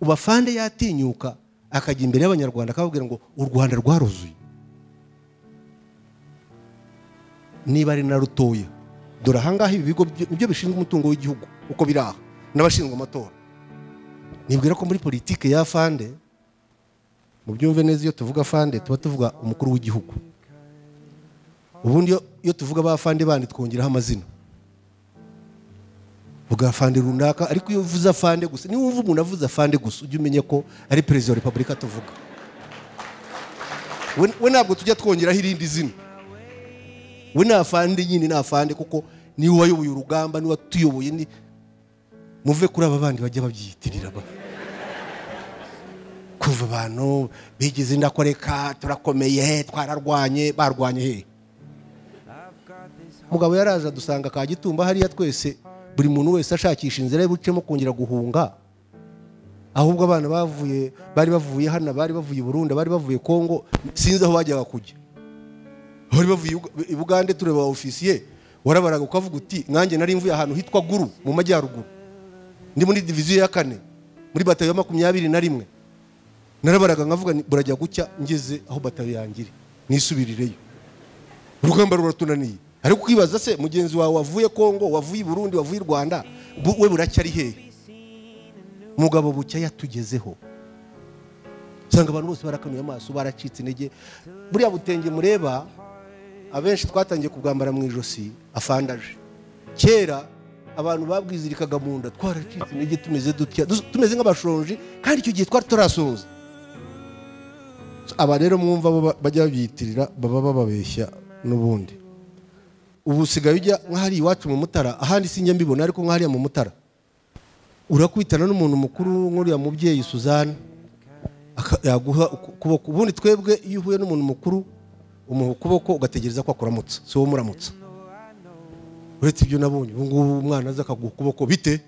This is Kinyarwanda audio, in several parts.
ubafande yatinyuka akajya imbere y'abanyarwanda akababwira ngo u Rwanda rwaruzuye niba ari na rutoya dore ahangaha ibi bigo byo bishinzwe umutungo w'igihugu uko biraha n'abashinzwe amatora nibwira ko muri politike ya fande mu byumve neza iyo tuvuga fande tuba tuvuga umukuru w'igihugu ubundi iyo tuvuga ba fande bandi twongeraho amazina vuga fande runaka ariko iyo uvuza fande gusa ni wumva umuntu avuza fande gusa ujye umenye ko ari president wa Republika tuvuga we ntabwo tujya twongeraho irindi zina we na fande nyine na fande kuko ni wayoboye urugamba ni watuyoboye ni muve kuri aba bandi bajya babyitirira kuva abantu bigeze ndakoreka turakomeye twararwanye barwanye he mugabo yaraje dusanga ka Gitumba hariya twese buri muntu wese ashakisha inzira y'ubucemo kongera guhunga ahubwo abana bari bavuye hano bari bavuye Burundi bari bavuye Kongo sinzi aho bajyaga kujya bari bavuye i Bugande tureba officier warabaraga ukavuga uti nkanjye nari mvuye ahantu hitwa Guru mu majyaruguru ndi muri division ya 4 muri batayo 21 narabaraga nkavuga burajya gucya ngeze aho batayo yangire nisubirireyo urugamba ruratunaniye ariko kwibaza se mugenzi wawe wavuye Kongo wavuye Burundi wavuye Rwanda we buracyari hehe mugabo bucya yatugezeho sanga abantu bose barakanuye amaso baracitse intege buriya butenge mureba abenshi twatangiye kubwambara mu ijosi afandaje kera abantu babwizirikaga mu nda twaracitse intege tumeze dutya tumeze nk'abashonji kandi icyo gihe twari turasoza aba rero mwumva bajya biyitirira baba bababeshya n'ubundi ubu sigaye ujya nk'ahari iwacu mu Mutara ahandi sinjya mbibona ariko nk'ahari mu Mutara urakwitana n'umuntu mukuru nk'uriya mubyeyi Suzanne yaguha ukuboko ubundi twebwe iyo uhuye n'umuntu mukuru umuha ukuboko ugategereza ko akuramutsa si wo muramutsa uretse ibyo nabonye ubu ngubu umwana aza akaguha ukuboko bite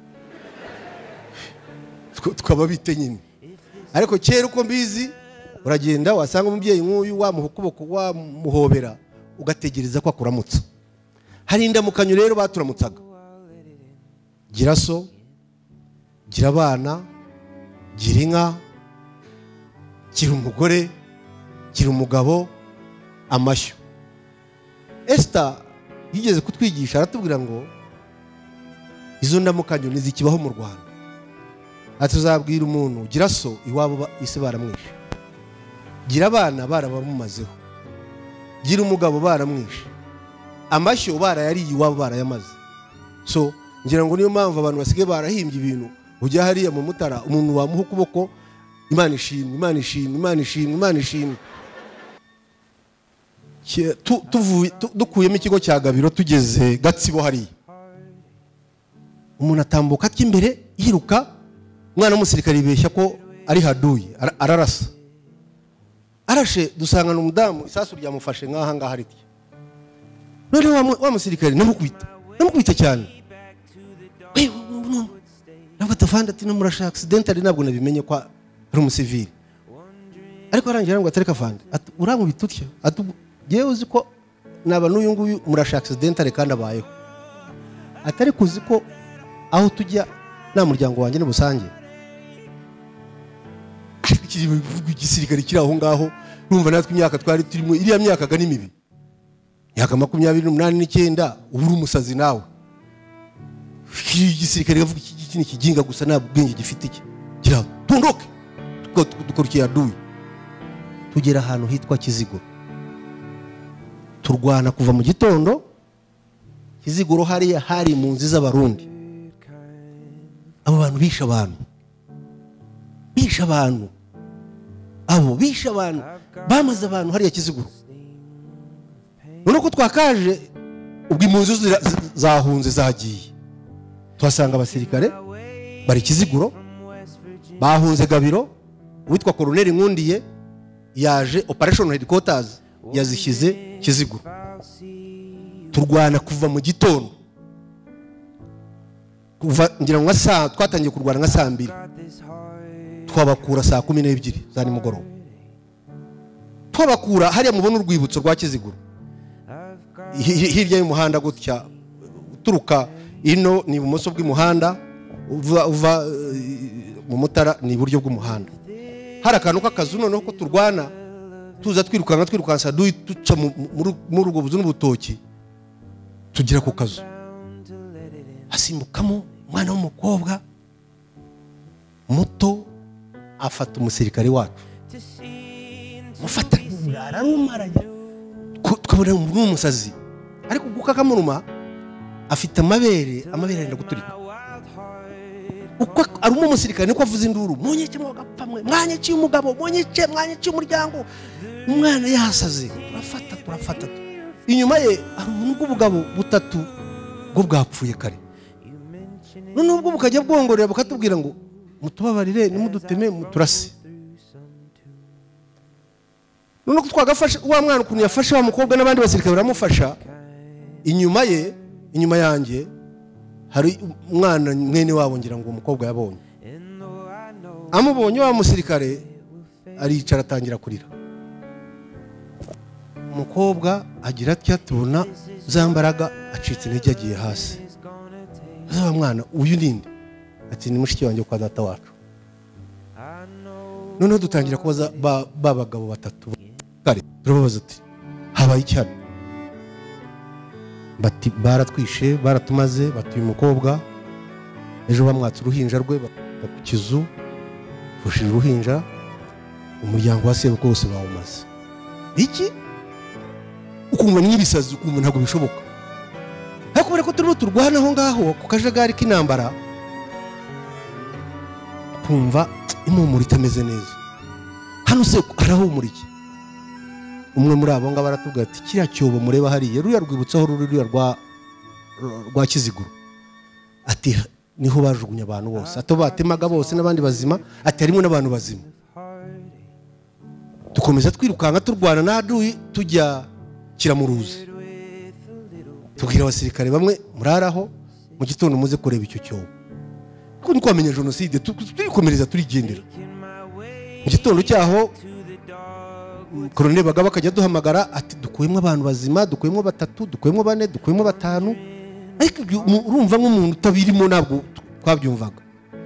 tukaba bite nyine ariko kera uko mbizi uragenda wasanga umubyeyi nk'uyu wamuha ukuboko wamuhobera ugategereza ko akuramutsa hari indamukanyo rero baturamutsaga gira so gira abana gira inka gira umugore gira umugabo amashyo Esther yigeze kutwigisha aratubwira ngo izo ndamukanyo nizikibaho mu Rwanda atuzabwira umuntu gira so iwabo ise baramwishe gira abana barabamumazeho gira umugabo baramwishe amashyo barayariye iwabo barayamaze so ngira ngo niyo mpamvu abantu basige barahimbye ibintu ujya hariya mu Mutara umuntu wamuha ukuboko Imana ishimwe Imana ishimwe Imana ishimwe Imana ishimwe dukuyemo ikigo cya Gabiro tugeze Gatsibo hariya umuntu atambuka cy'imbere yiruka umwana w'umusirikare ibeshya ko ari haduye ararasa arashe dusangana umudamu isasu ryamufashe nk'aha ngaha riti none wa musirikare namukubita cyane nabwo tafanda ati no murasha accidentally nabwo nabimenye ko ari umusivili ariko arangira ngo atareka fanda urankubita utya yewe uzi ko naba n'uyu nguyu murasha accidentally kandi abayeho atari kuzi ko aho tujya nta muryango wanjye n'ubusange igisirikare kiri aho ngaho numva natwe imyaka twari turimo iriya myaka ga n'imibi myaka 28 ubu uri umusazi nawe igisirikare gavuga iki ni kiginga gusa nta bwenge gifite iki kira tundoke dukorukiye aduye tugera ahantu hitwa Kiziguro turwana kuva mu gitondo Kiziguro hariya hari mu nzi z'abarundi abo bantu bisha abantu bamaze abantu hariya Kiziguro none ko twakaje ubwo impunzi zahunze zagiye tuhasanga abasirikare bari Kiziguro bahunze Gabiro witwa Colonel Nkundiye yaje operation headquarters yazishyize Kiziguro turwana kuva mu gitondo kuva ngira ngo twatangiye kurwana nka saa 2 twabakura saa 12 za nimugoroba twabakura hariya mubona urwibutso rwa Kiziguro hirya y'umuhanda gutya uturuka ino ni ibumoso bw'umuhanda uva mu Mutara ni iburyo bw'umuhanda. Hari akantu k'akazu noneho ko turwana tuza twirukansa duca muri urwo buzu n'ubutoki tugira ku kazu. Hasimbukamo umwana w'umukobwa muto afata umusirikare wacu. Mufata ararumaranya. Twabona umusazi. Ariko gukakamuruma afite amabere arenda guturika. Uko ari umusirikare niko avuza induru. Monyeke mwagapamwe, mwanyeciye umugabo, mwanyeciye umuryango. Umwana yasaze. Turafata. Inyuma ye ari umuntu bw'ubugabo butatu bwo bwapfuye kare. None ubwo bukajya bwongorera bukatubwira ngo mutubabarire nimuduteme muturase. None ko twagafasha wa mwana ukuntu yafasha wa mukobwa n'abandi basirikare baramufasha. Inyuma yanjye hari umwana mwene wabo ngira ngo umukobwa yabonye. Amubonye wa musirikare aricara atangira kurira. Umukobwa agira atya tubona zambaraga acitse intege agiye hasi. Wa mwana uyu ninde? Ati ni mushiki wanjye kwa data wacu. None dutangira kubaza babagabo batatu kare. Turababaza ati habaye icyana. Bati baratwishe baratumaze batuye umukobwa ejo bamwatsa uruhinja rwe ku kizu fushije uruhinja umuryango wa sebo kose bawumaze. Iki ukumva n'ibisazi ukumva ntabwo bishoboka. Hakubera ko turimo turwana aho ngaho ku kajagari k'intambara kumva impumuro itameze neza. Hano se arahumura iki? Umwe muri abo ngabo aratubwira ati kiriya cyobo mureba hariya ruya rwibutsaho ruriya rwa Kiziguro. Ati niho bajugunya abantu bose. Ato batemaga bose n'abandi bazima. Ati harimo n'abantu bazima. Dukomeza twirukanka turwana n'aduyi tujya Kiramuruzi. Tubwira abasirikare bamwe muraraho mu gitondo muze kureba icyo cyobo. Kuko niko wamenye jenoside turikomereza turigendera. Mu gitondo cyaho Colonel Bagaba akajya duhamagara ati dukuyemo abantu bazima, dukuyemo 3, dukuyemo 4, dukuyemo 5. Ariko urumva nk'umuntu utabirimo nabwo twabyumvaga.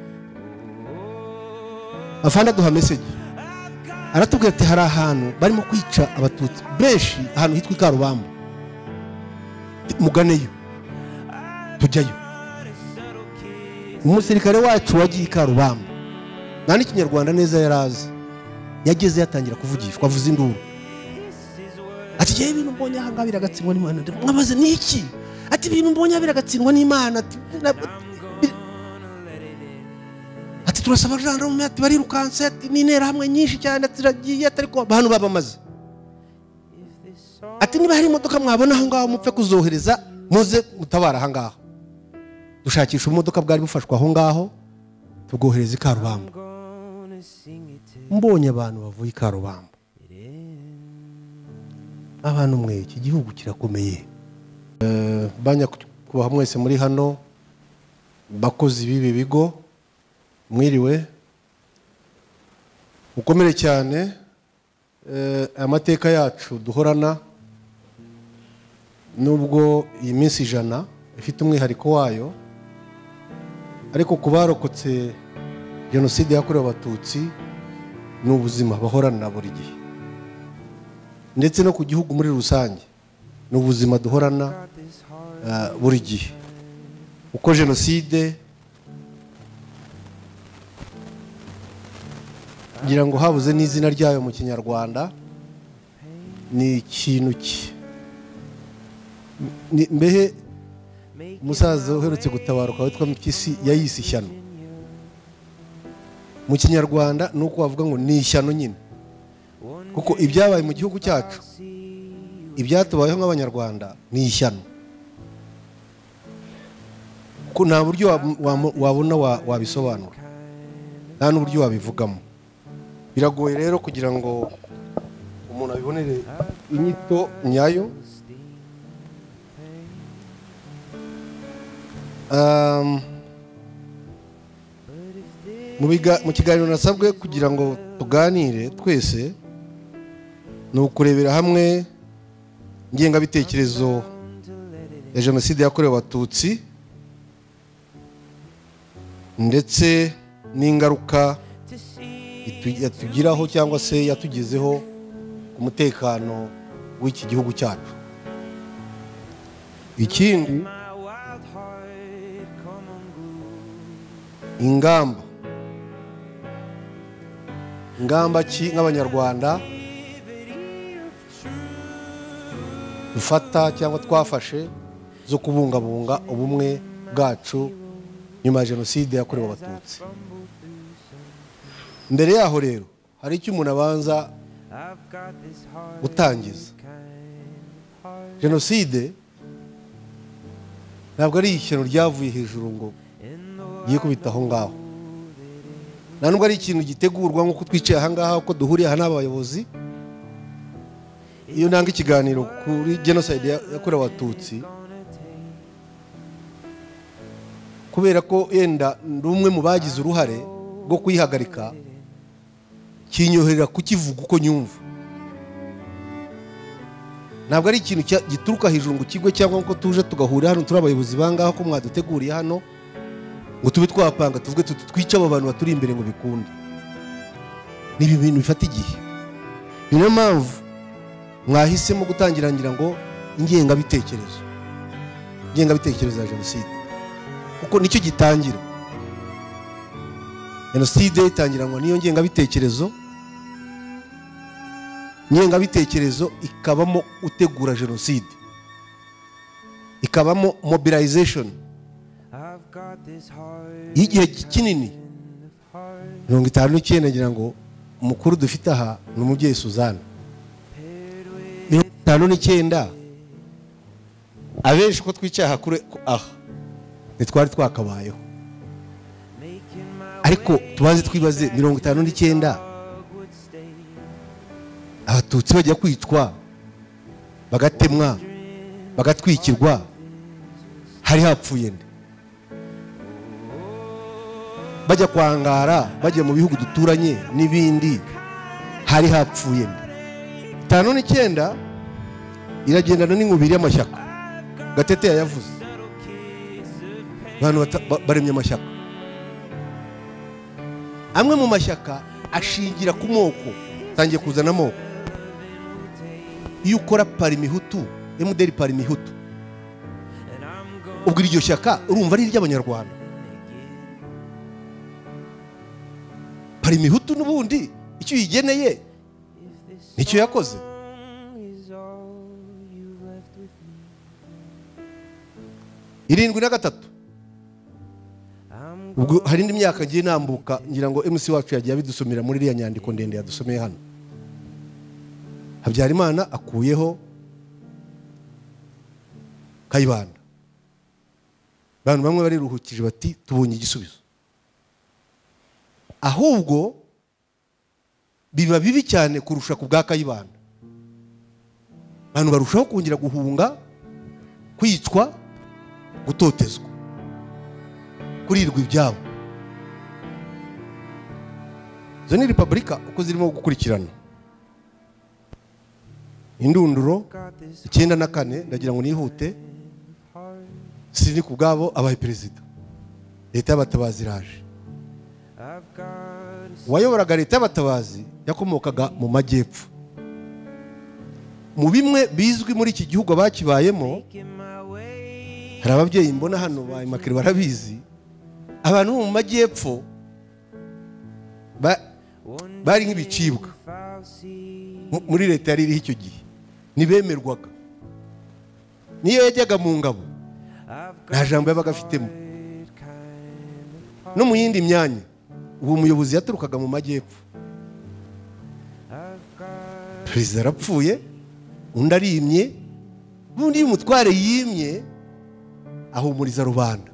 Afanda duha message. Aratubwira ati hari ahantu barimo kwica abatutsi benshi ahantu hitwa Karubamba. Muganeyo. Tujyayo. Umusirikare wacu wagiye Karubamba. Nani Kinyarwanda neza yarazi. Yageze yatangira kuvugishwa avuza induru. Ati je ibintu mbonye aha ngabira gatsindwa n'Imana. Mwabaze niki? Ati ibintu mbonye abira gatsindwa n'Imana. Ati turasaba jandarume ati barirukanse ati n'intera hamwe nyinshi cyane tiragiye atari ko abantu babamaze. Ati niba hari imodoka mwabona aho ngaho mupfe kuzohereza muze mutabara aha ngaho. Dushakisha imodoka bwari bufashwa aho ngaho tugohereza i Karubamba. Mbonye abantu bavuye i Karubamba. Abantu mwe iki gihugu kirakomeye. Banya kuba mwese muri hano bakozi bibi bigo mwiriwe ukomere cyane. Amateka yacu duhorana nubwo iyi minsi 100 ifite umwihariko wayo, ariko kubarokotse jenoside yakorewe abatutsi n'ubuzima bahorana buri gihe, ndetse no ku gihugu muri rusange n'ubuzima duhorana buri gihe. Uko jenoside ngira ngo habuze n'izina ryayo mu Kinyarwanda, ni ikintu mbehe umusaza uherutse gutabaruka witwa Mpyisi yayise ishyano. Mu Kinyarwanda nuko bavuga ngo ni ishyano nyine, kuko ibyabaye mu gihugu cyacu ibyatubayeho nk'abanyarwanda ni ishyano, ko nta buryo wabona wabisobanura, nta n'uburyo wabivugamo. Biragoye rero kugira ngo umuntu abibonere inyito nyayo. Mu kiganiro nasabwe kugira ngo tuganire twese ni ukurebera hamwe ingengabitekerezo ya jenoside yakorewe abatutsi ndetse n'ingaruka yatugiraho cyangwa se yatugezeho ku mutekano w'iki gihugu cyacu. Ikindi, ingamba ki nk'abanyarwanda dufata cyangwa twafashe zo kubungabunga ubumwe bwacu nyuma ya jenoside yakorewe abatutsi. Mbere yaho rero hari icyo umuntu abanza gutangiza. Jenoside ntabwo ari ikintu ryavuye hejuru ngo giye kubita aho ngaho, nta nubwo ari ikintu gitegurwa nk'uko twicaye aha ngaha uko duhuriye aha n'abayobozi. Iyo ntanga ikiganiro kuri genocide yakorewe abatutsi, kubera ko yenda ndi umwe mu bagize uruhare rwo kuyihagarika, kinyoherera kukivuga uko nyumva. Ntabwo ari ikintu gituruka hejuru ngo kigwe, cyangwa ngo tuje tugahurira hano turi abayobozi bangaho ko mwaduteguriye hano ngo tube twapanga tuvuge twice abo bantu baturi imbere ngo bikunde. Ni ibintu bifata igihe. Niyo mpamvu mwahisemo gutangira ngira ngo ingengabitekerezo ya jenoside, kuko nicyo gitangira. Jenoside itangiranwa niyo ngengabitekerezo, ikabamo utegura jenoside, ikabamo mobilization y'igihe kinini. 59 ngira ngo umukuru dufite aha ni umubyeyi Suzanne. 59 abenshi ko twicaye aha kure aha nitwari twakabayeho, ariko tubaze twibaze 59 abatutsi bajya kwicwa, bagatemwa, bagatwikirwa, hari hapfuye nde? Bajya kwangara, bajya mu bihugu duturanye n'ibindi, hari hapfuye nde? 59 iragendana n'inkubiri y'amashyaka. Gatete yavuze abantu baremye amashyaka. Amwe mu mashyaka ashingira ku moko, tangiye kuzana amoko. Iyo ukora parimihutu, MDR parimihutu, ubwo iryo shyaka urumva ari iry'abanyarwanda. Parimihutu n'ubundi icyo yigeneye nicyo yakoze. Irindwi na gatatu, ubwo hari indi myaka ngiye nambuka, ngira ngo MC wacu yagiye abidusomera muri iriya nyandiko ndende yadusomeye hano. Habyarimana akuyeho Kayibanda. Abantu bamwe bariruhukije bati tubonye igisubizo. Ahubwo biba bibi cyane kurusha ku bwa Kayibanda. Abantu barushaho kongera guhunga, kwicwa, gutotezwa, kurirwa ibyabo. Zo ni Repubulika uko zirimo gukurikirana. Indunduro 94 ndagira ngo nihute, sini ku bwabo abaye perezida. Leta y'abatabazi iraje. Wayoboraga leta y'abatabazi yakomokaga mu majyepfo. Mu bimwe bizwi muri iki gihugu abakibayemo, hari ababyeyi mbona hano ba Imakire barabizi. Abantu mu majyepfo bari nk'ibicibwa muri leta yari iriho icyo gihe, ntibemerwaga. Niyo yajyaga mu ngabo nta jambo yabaga afitemo. No mu yindi myanya uwo muyobozi yaturukaga mu majyepfo. Perezida arapfuye, undi arimye, ubundi iyo umutware yimye ahumuriza rubanda.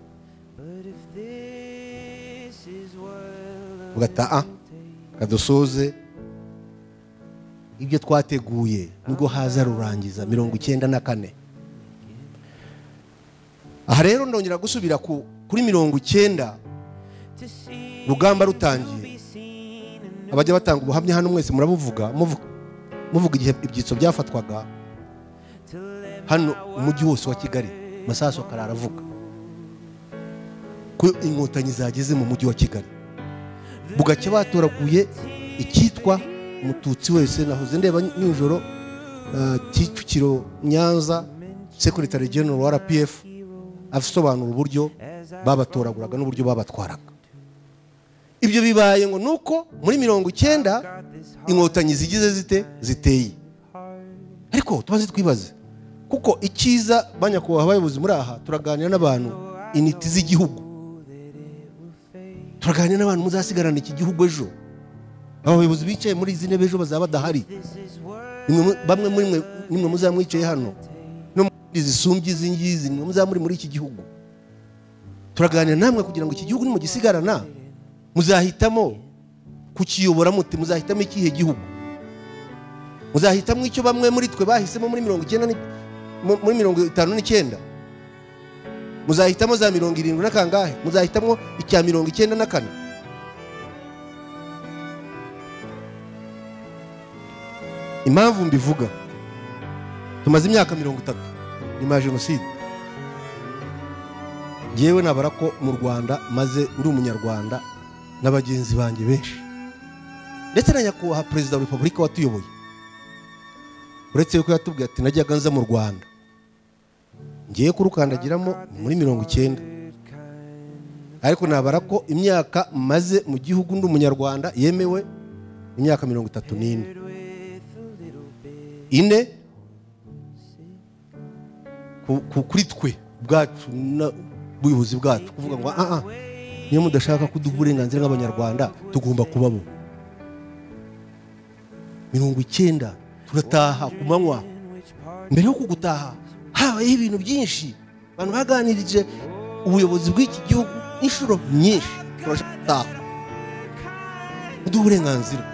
Ugata kadusoze ibyo twateguye nubwo haza rurangiza 94. Aha rero ndongera gusubira kuri 90 rugamba rutangiye. Abajya batanga ubuhamya hano mwese murabuvuga, muvuga igihe ibyitso byafatwaga hano umujyi wose wa Kigali. Masaso kararavuga ko inkotanyi zageze mu mujyi wa Kigali. bugacya batoraguye icyitwa umututsi wese. Nahoze ndeba nijoro Kicukiro Nyanza Secretary General wa RPF asobanura uburyo babatoraguraga n'uburyo babatwaraga. Ibyo bibaye ngo nuko muri 90 inkotanyi zigize ziteye. Ariko tubaze twibaze kuko ikiza banyakubahwa abayobozi muri aha turaganira n'abantu initi z'igihugu, turaganira n'abantu muzasigarana iki gihugu ejo. Abayobozi bicaye muri izi ntebe ejo bazaba badahari. Bamwe muri mwe nimwe muzamwicaye hano no muri zisumbye izi ngizi nimwe muzamuri muri iki gihugu. Turaganira namwe kugira ngo iki gihugu nimugisigarana muzahitamo kukiyobora muti, muzahitamo ikihe gihugu? Muzahitamo icyo bamwe muri twe bahisemo muri 59, muzahitamo za 70 na kangahe? Muzahitamo icya 94. Impamvu mbivuga, tumaze imyaka 30 nyuma ya jenoside. Yewe nabara ko mu Rwanda maze uri umunyarwanda n'abagenzi banjye benshi, ndetse na nyakubahwa Perezida wa Repubulika watuyoboye, uretse yuko yatubwiye ati najyaga nza mu Rwanda ngiye kurukandagiramo muri 90, ariko nabara ko imyaka maze mu gihugu ndi umunyarwanda yemewe imyaka 34 kuri twe bwacu n'ubuyobozi bwacu kuvuga ngo niyo mudashaka kuduha uburenganzira nk'abanyarwanda tugomba kubabo. 90 turataha ku manywa. Mbere yo kugutaha habayeho ibintu byinshi, abantu baganirije ubuyobozi bw'iki gihugu inshuro nyinshi. Turashaka gutaha kuduha uburenganzira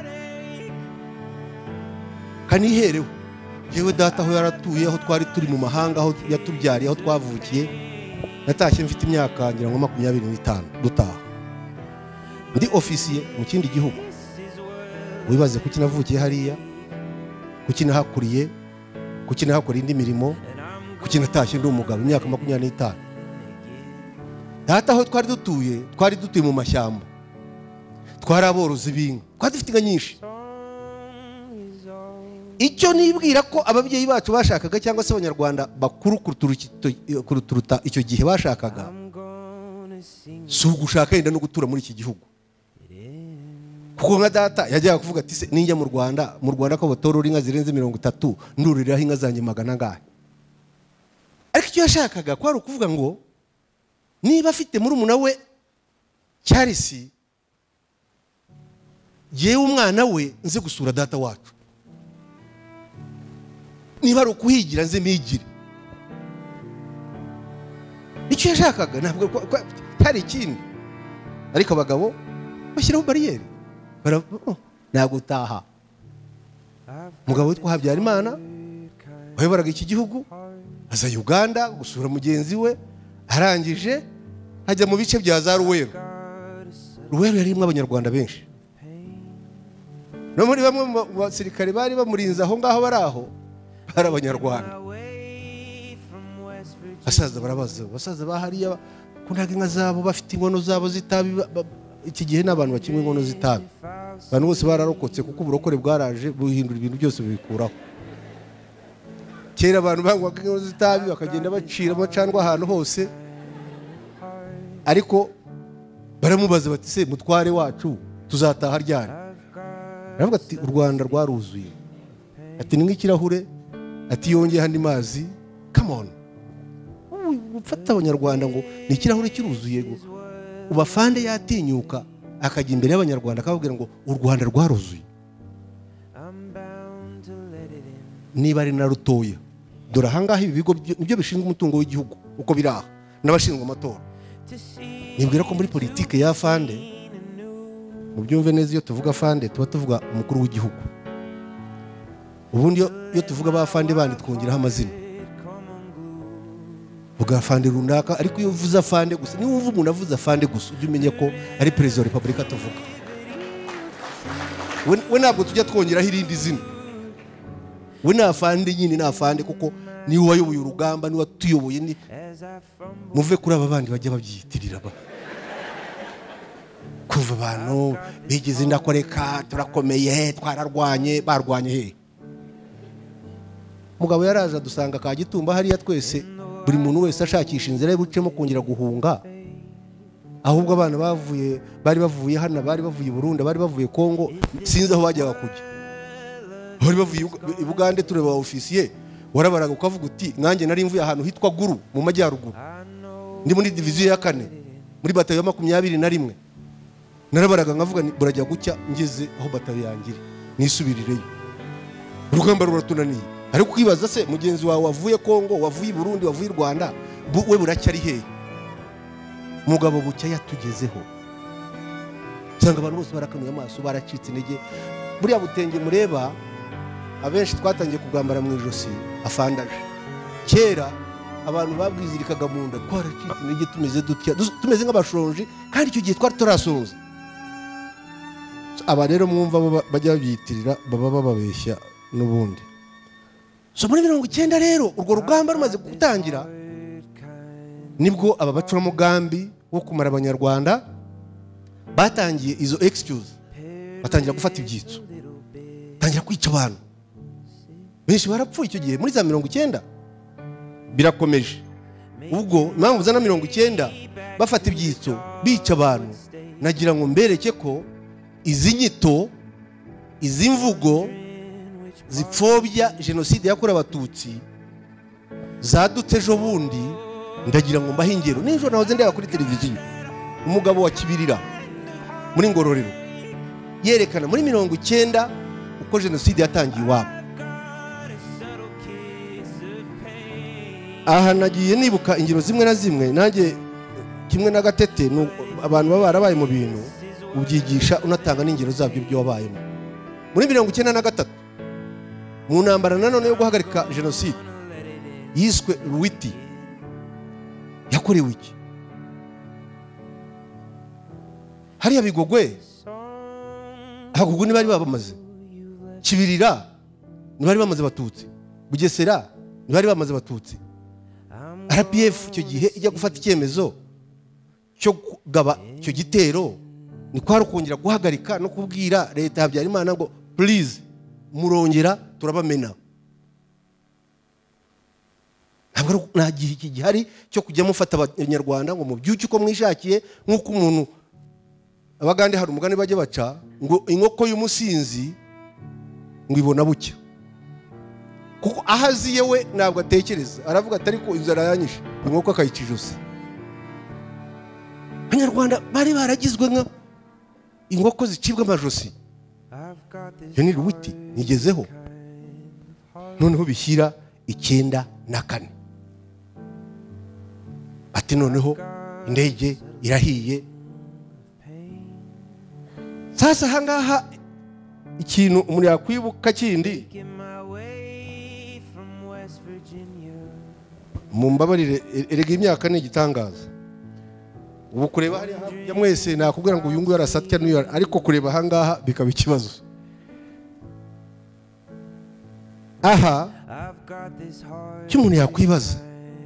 kaniherewe. Yewe data aho yaratuye, aho twari turi mu mahanga, aho yatubyariye, aho twavukiye, natashye mfite imyaka ngira ngo 25 dutaha. Ndi ofisiye mu kindi gihugu. Wibaze kuki navukiye hariya, kuki nahakuriye, kuki nahakora indi mirimo, kuki natashye ndi umugabo imyaka 25. Data aho twari dutuye mu mashyamba, twari aborozi b'inka, twari dufite inka nyinshi. Icyo nibwira ko ababyeyi bacu bashakaga cyangwa se abanyarwanda bakuru kuruturuta icyo gihe bashakaga, si ugushaka yenda no gutura muri iki gihugu. Kuko nka data yajyaga kuvuga ati se ninjya mu Rwanda ko batorora inka zirenze 30 nduriraho inka zanjye 100. Ariko icyo yashakaga ko ari ukuvuga ngo niba afite muri umuna we Charles, yewe umwana we nze gusura data wacu. Niba ari ukuhigira nze migire. Icyo yashakaga ntabwo hari ikindi. Ariko abagabo bashyiraho bariyeri, nagutaha. Mugabo witwa Habyarimana wayoboraga iki gihugu aza Uganda gusura mugenzi we, arangije hajya mu bice bya za Ruweru. Ruweru yarimo abanyarwanda benshi, no muri bamwe mu basirikare bari bamurinze aho ngaho baraho hari abanyarwanda. Basaza barabaza, basaza bahariya kundaga inka zabo bafite inkono zabo zitabi. Iki gihe n'abantu bakimwe inkono zitabi, abantu bose bararokotse kuko uburokore bwaraje buhindura ibintu byose bibikuraho. Kera abantu bangwaga inkono zitabi bakagenda bacira amacandwa ahantu hose, ariko baramubaza bati se mutware wacu tuzataha ryari? Aravuga ati u Rwanda rwaruzuye, ati ni nk'ikirahure, ati yongeye handi mazi. Come on, ufata abanyarwanda ngo ni ikirahure kiruzuye. Ubafande yatinyuka akajya imbere y'abanyarwanda akababwira ngo u Rwanda rwaruzuye. Niba ari na rutoya, dore ahangaha ibi bigo nibyo bishinzwe umutungo w'igihugu uko biraha n'abashinzwe amatora. Nibwira ko muri politike ya fande, mu byumve neza, iyo tuvuga fande tuba tuvuga umukuru w'igihugu. Ubundi iyo tuvuga abafande bandi twongeraho amazina, vuga fande runaka. Ariko iyo uvuza fande gusa, niba wumva umuntu avuza fande gusa, ujye umenya ko ari Perezida wa Repubulika tuvuga. We ntabwo tujya twongeraho irindi zina. We na fande nyine na fande kuko niwe wayoboye urugamba, niwe watuyoboye. Ni muve kuri aba bandi bajya babyitirira ba. kuva abantu bigize indakoreka turakomeye twararwanye barwanye he mugabo yaraza dusanga ka Gitumba hariya twese buri muntu wese ashakisha inzira y'ubucemo kongera guhunga ahubwo abana bari bavuye hano bari bavuye Burundi bari bavuye Kongo sinzi aho bajyaga kujya bari bavuye i Bugande tureba officier warabaraga ukavuga uti nkanjye nari mvuye ahantu hitwa Guru mu majyaruguru ndi muri division ya 4 muri batayo ya 21 narabaraga nkavuga burajya gucya ngeze aho batayo yangire nisubirireyo urugamba ruratunaniye ariko kwibaza se mugenzi wawe wavuye Kongo wavuye Burundi wavuye Rwanda we buracyari hehe mugabo bucya yatugezeho cyangwa abantu bose barakanuye amaso baracitse intege buriya butenge mureba abenshi twatangiye kugambara mu ijosi afandaje kera abantu babwizirikaga mu nda twaracitse intege tumeze nk'abashonje kandi icyo gihe twari turasoza aba rero mwumva bajya biyitirira baba bababeshya n'ubundi so muri 90 rero urwo rugamba rumaze gutangira nibwo aba bacuramugambi wo kumara abanyarwanda batangiye izo excuse batangira gufata ibyitso batangira kwica abantu benshi barapfuye icyo gihe muri za 90 birakomeje ubwo impamvu za 90 bafata ibyitso bica abantu nagira ngo mbereke ko izi nyito izi mvugo zipfobya genocide yakorewe abatutsi zadutse ejo bundi ndagira ngo mbahe ingero n'ejo nahoze ndeba kuri televiziyo umugabo wa Kibirira muri Ngororero yerekana muri 90 uko genocide yatangiye iwabo aha nagiye nibuka ingero zimwe na zimwe nanjye kimwe na Gatete abantu baba barabaye mu bintu ubyigisha unatanga n'ingero zabyo byo wabayemo muri 93 mu ntambara nanone yo guhagarika genocide yiswe Ruwiti yakorewe iki hariya Bigogwe ahubwo ni bari babamaze Kibirira ni bari bamaze abatutsi Bugesera ni bari bamaze abatutsi RPF icyo gihe ijya gufata icyemezo cyo kugaba icyo gitero ni kwari kongera guhagarika no kubwira leta Habyarimana ngo please murongera turabamena ntabwo nagiye iki gihari cyo kujya mufata abanyarwanda ngo mubyuke uko mwishakiye nkuko umuntu abagande hari umugani bajye baca ngo inkoko y'umusinzi ngo ibona bucya kuko ahaziye we ntabwo atekereza aravuga atari ko inzara yanyishe inkoko akayica ijosi abanyarwanda bari baragizwe nka inkoko zicibwa amajosi yo ni Ruwiti nigezeho noneho bishyira 94 ati noneho indege irahiye sasa hangaha ikintu umuntu yakwibuka kindi mumbabarire erega imyaka ni igitangaza ubu kureba hari ya mwese nakubwira ngo uyu nguyu arasatya n'uyu ariko kureba hangaha bikaba ikibazo aha cy'umuntu yakwibaza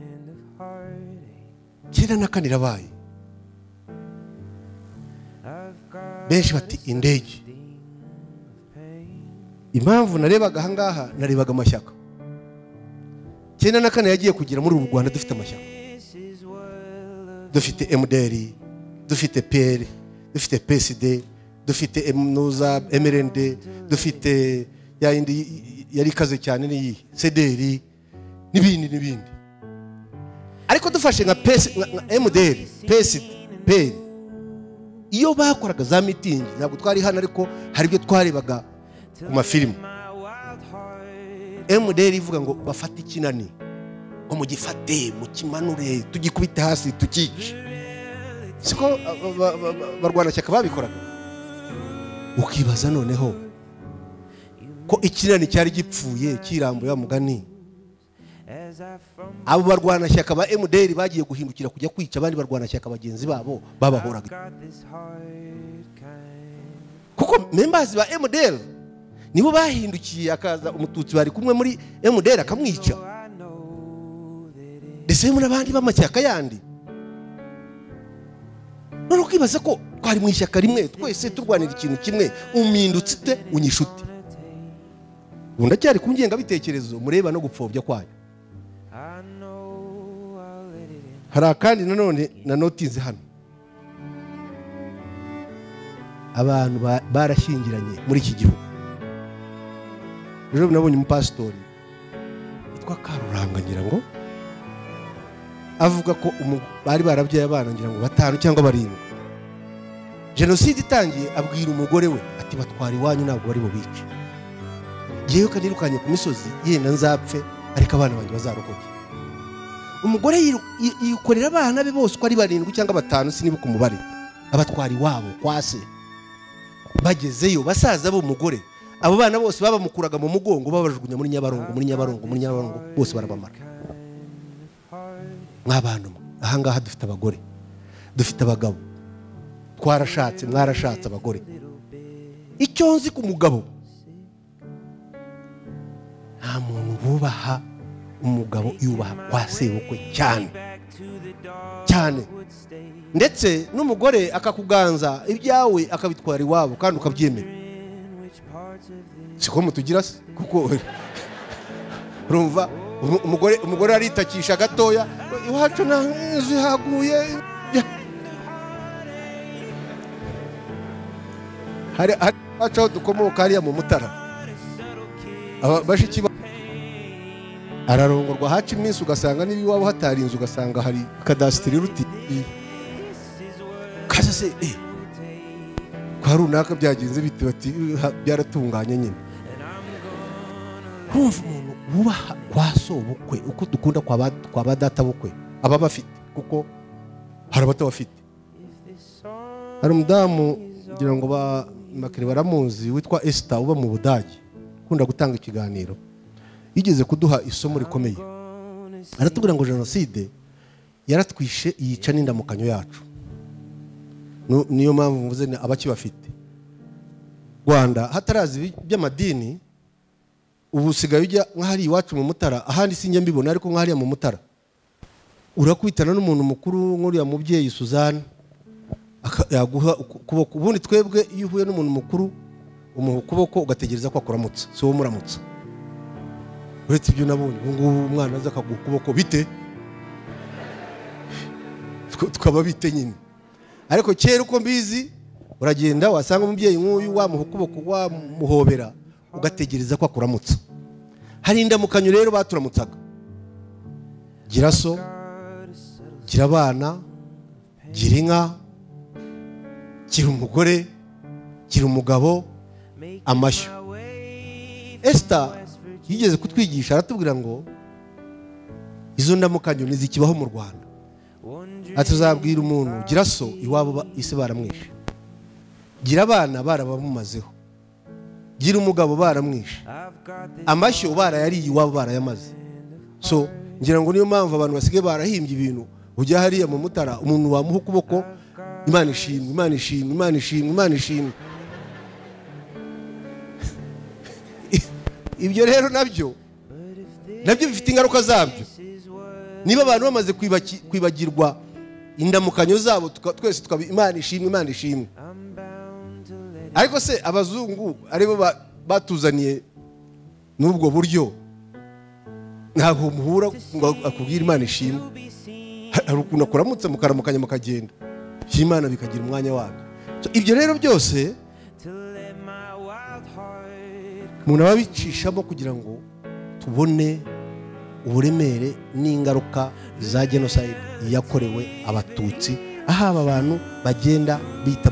kera nakanira baye benshi bati indege impamvu narebaga hangaha narebaga amashyaka kera nakane yagiye kugira muri uru Rwanda dufite amashyaka dufite MDR dufite PL dufite PSD dufite MNUZA MRND dufite ya indi yari kaze cyane ni CDR n'ibindi ariko dufashe nka MDR PSD PL iyo bakoraga za meeting ntabwo twari hano ariko hari byo twarebaga ku mafilime MDR ivuga ngo bafate ikinani ngo mugifate mukimanure tugikubita hasi tukice siko barwana cyaka babikoraga ukibaza noneho ko ikinani cyari gipfuye kirambo ya mugani abo barwana cyaka ba MDR bagiye guhindukira kujya kwica abandi barwana cyaka bagenzi babo babahoraga kuko members ba MDR nibo bahindukiye akaza umututsi bari kumwe muri MDR akamwica ndetse muri abandi b'amacyaka yandi none ukibaza ko twari mu ishyaka rimwe twese turwanira ikintu kimwe, umindutse ute unyishute. Ubu ndacyari ku ngengabitekerezo mureba no gupfobya kwayo. Hari akandi nanone nanotinze hano, abantu barashyingiranye muri iki gihugu. Ejo nabonye umupasitori witwa Karuranga ngira ngo avuga ko bari barabyaye abana ngira ngo 5 cyangwa 7. Jenoside itangiye abwira umugore we ati batwara iwanyu ntabwo bari bubice, ngiyeyo kanirukanye ku misozi yenda nzapfe ariko abana banjye bazarokoke. Umugore yikorera abana be bose ko ari 7 cyangwa 5 sinibuka umubare, abatwara iwabo kwa se. Bagezeyo basaza bo umugore, abo bana bose babamukuraga mu mugongo babajugunya muri Nyabarongo bose barabamara. Mw'abantu ahangaha dufite abagore, dufite abagabo, twarashatse mwarashatse abagore. Icyo nzi ku mugabo, nta muntu bubaha umugabo yubaha kwa sebukwe cyane cyane, ndetse n'umugore akakuganza ibyawe akabitwara iwabo kandi ukabyemera. Siko mutugira se, kuko urumva umugore aritakisha gatoya, iwacu nazi haguye. Hari acaho dukomoka hariya mu Mutara, bashiki ararongorwa haca iminsi ugasanga n'ibiwabo hatarinze, ugasanga hari kadasitiri ruti kaza se kwa runaka byagenze bite, bati byaratunganye nyine. Urumva umuntu wubaha kwa sobukwe uko dukunda kwa badata bukwe aba bafite, kuko hari abatabafite. Hari umudamu ngira ngo Makere baramuzi witwa Esther uba mu Budage, ukunda gutanga ikiganiro, yigeze kuduha isomo rikomeye. Aratubwira ngo jenoside yaratwishe yica n'indamukanyo yacu. Niyo mpamvu mvuze abakibafite. Rwanda hatarazi by'amadini, ubu sigaye ujya nk'ahari iwacu mu Mutara, ahandi sinjya mbibona ariko nk'ahari mu Mutara urakwitana n'umuntu mukuru nk'uriya mubyeyi Suzanne yaguha ukuboko. Ubundi twebwe iyo uhuye n'umuntu mukuru umuha ukuboko ugategereza ko akuramutsa, si wo muramutsa. Uretse ibyo nabonye ubu umwana aza akaguha ukuboko bite, tukaba bite nyine. Ariko kera uko mbizi uragenda wasanga umubyeyi nk'uyu wamuha ukuboko wamuhobera ugategereza ko akuramutsa. Hari indamukanyo rero baturamutsaga, gira so, gira abana, gira inka, gira umugore, gira umugabo, amashyo. Esther yigeze kutwigisha aratubwira ngo izo ndamukanyo nizikibaho mu Rwanda. Atuzabwira umuntu gira so iwabo ise baramwishe, gira abana barabamumazeho, gira umugabo baramwishe, amashyo barayariye iwabo barayamaze. So ngira ngo niyo mpamvu abantu basigaye barahimbye ibintu. Ujya hariya mu Mutara umuntu wamuha ukuboko, Imana ishimwe, Imana ishimwe, Imana ishimwe, Imana ishimwe. Ibyo rero nabyo bifite ingaruka zabyo. Niba abantu bamaze kwibagirwa indamukanyo zabo, twese tukaba Imana ishimwe, Imana ishimwe. Ariko se abazungu aribo batuzaniye n'ubwo buryo, ntabwo muhura ngo akubwira Imana ishimwe. Hari ukuntu akuramutse mukaramukanya mukagenda, Imana bikagira umwanya wabyo. Ibyo rero byose umuntu ababicishamo kugira ngo tubone uburemere n'ingaruka za genocide yakorewe abatutsi, aho aba bantu bagenda bita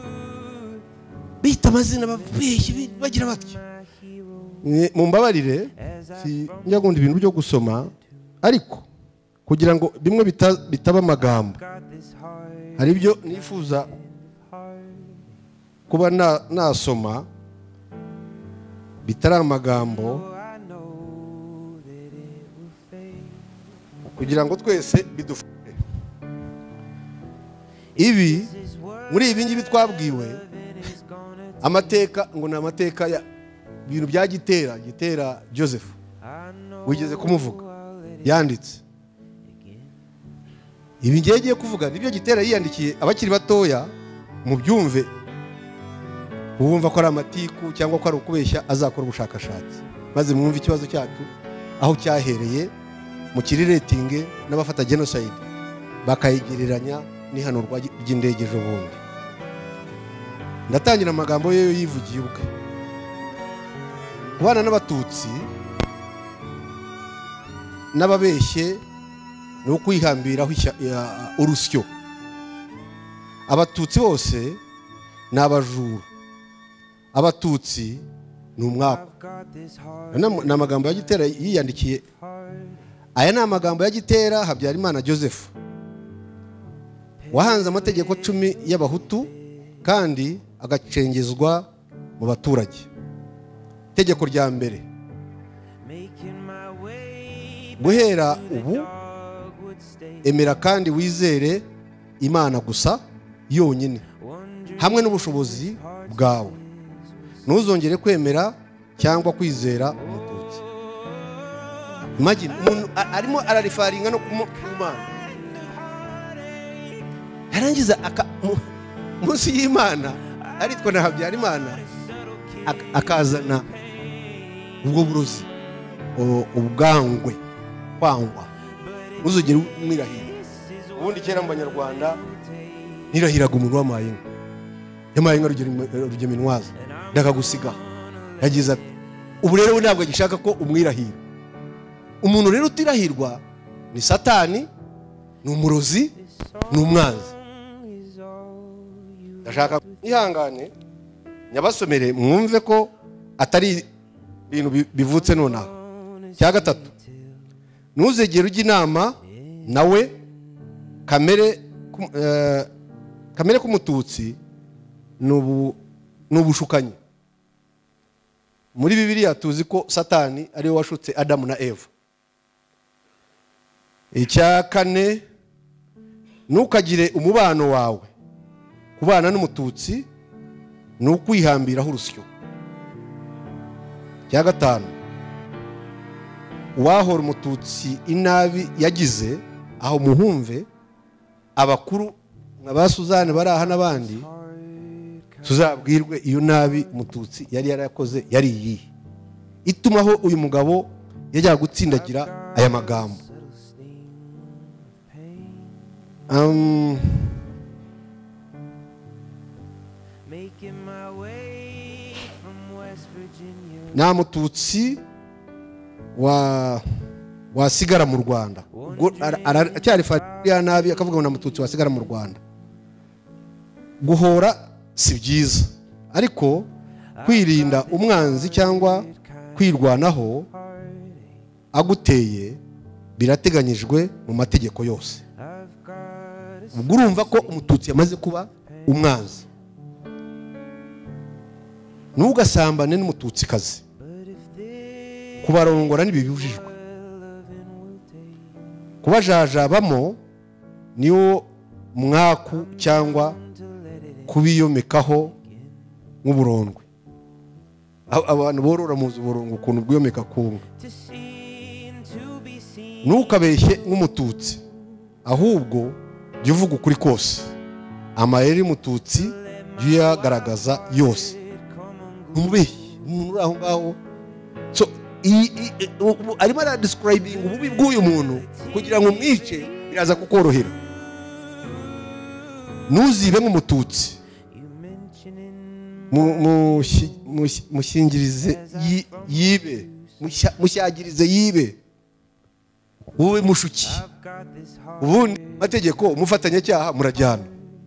amazina bagira batyo. Mumbabarire njya gunda ibintu byo gusoma, ariko kugira ngo bimwe bitaba amagambo, hari ibyo nifuza kuba nasoma bitari amagambo, kugira ngo twese bidufashe. Ibi muri ibi ngibi twabwiwe amateka, ngo ni amateka ya ibintu bya Gitera Joseph wigeze kumuvuga, yanditse ibi ngiye kuvuga nibyo Gitera yiyandikiye abakiri batoya mu byumve uwumva ko ari amatiku cyangwa ko ari ukubeshya azakora ubushakashatsi maze mwumve ikibazo cyacu aho cyahereye mu kiriretinge n'abafata genocide bakayigereranya n'ihanurwa ry'indege ejo bundi. Ndatangira amagambo ye yivugiye ubwe. Kubana n'abatutsi n'ababeshye ni ukwihambiraho urusyo. Abatutsi bose ni abajura, abatutsi ni umwaku. Ni amagambo ya Gitera yiyandikiye. Aya ni amagambo ya Gitera Habyarimana Joseph wahanze amategeko 10 y'abahutu kandi agacengezwa mu baturage. Itegeko rya mbere, guhera ubu emera kandi wizere Imana gusa yonyine hamwe n'ubushobozi bwawe, ntuzongere kwemera cyangwa kwizera umututsi. Imagine umuntu arimo ararifaringa no kumana, yarangiza munsi y'Imana aritwa na Habyarimana akazana ubwo burozi, ubwangwe, kwangwa, ntuzongere umwirahira. Ubundi kera mu Banyarwanda nirahiraga umuntu w'amayenga, yamayenga rugeminwaza ndakagusiga. Yagize ati ubu rero ntabwo gishaka ko umwirahira. Umuntu rero utirahirwa ni Satani, ni umurozi, ni umwanzi. Ndashaka ihangane nyabasomere mwumve ko atari ibintu bivutse nonaha. Cya gatatu, ntuzegere ujya inama nawe kamere k'umututsi n'ubushukanyi. Muri Bibiliya tuzi ko Satani ariwe washutse Adamu na Eva. Icya kane, ntukagire umubano wawe kubana n'umututsi ni ukwihambiraho urusyo. Cya gatanu, uwahora umututsi inabi yagize aho muhumve abakuru nka Suzanne bari aha n'abandi tuzabwirwe iyo nabi umututsi yari yarakoze yari iyi itumaho uyu mugabo yajya gutsindagira aya magambo. Nta mututsi wasigara mu Rwanda. Aracyari fariya nabi akavuga ngo nta mututsi wasigara mu Rwanda. Guhora si byiza, ariko kwirinda umwanzi cyangwa kwirwanaho aguteye birateganyijwe mu mategeko yose. Ubwo urumva ko umututsi yamaze kuba umwanzi. Ntugasambane n'umututsikazi, kubarongora ntibibujijwe. Kubajajabamo niwo mwaku cyangwa kubiyomekaho nk'uburondwe. Abantu borora muzi uburondwe ukuntu bwiyomeka kunga. Ntukabeshye nk'umututsi, ahubwo jya uvuga ukuri kose. Amayeri y'umututsi jya uyagaragaza yose. Umubeshyi umuntu uri aho ngaho, so arimo aradescribing ububi bw'uyu muntu kugira ngo umwice biraza kukorohera. Ntuzibe nk'umututsi, mushingirize yibe, mushyagirize yibe, wowe mushuki. Ubundi mategeko umufatanyacyaha murajyana.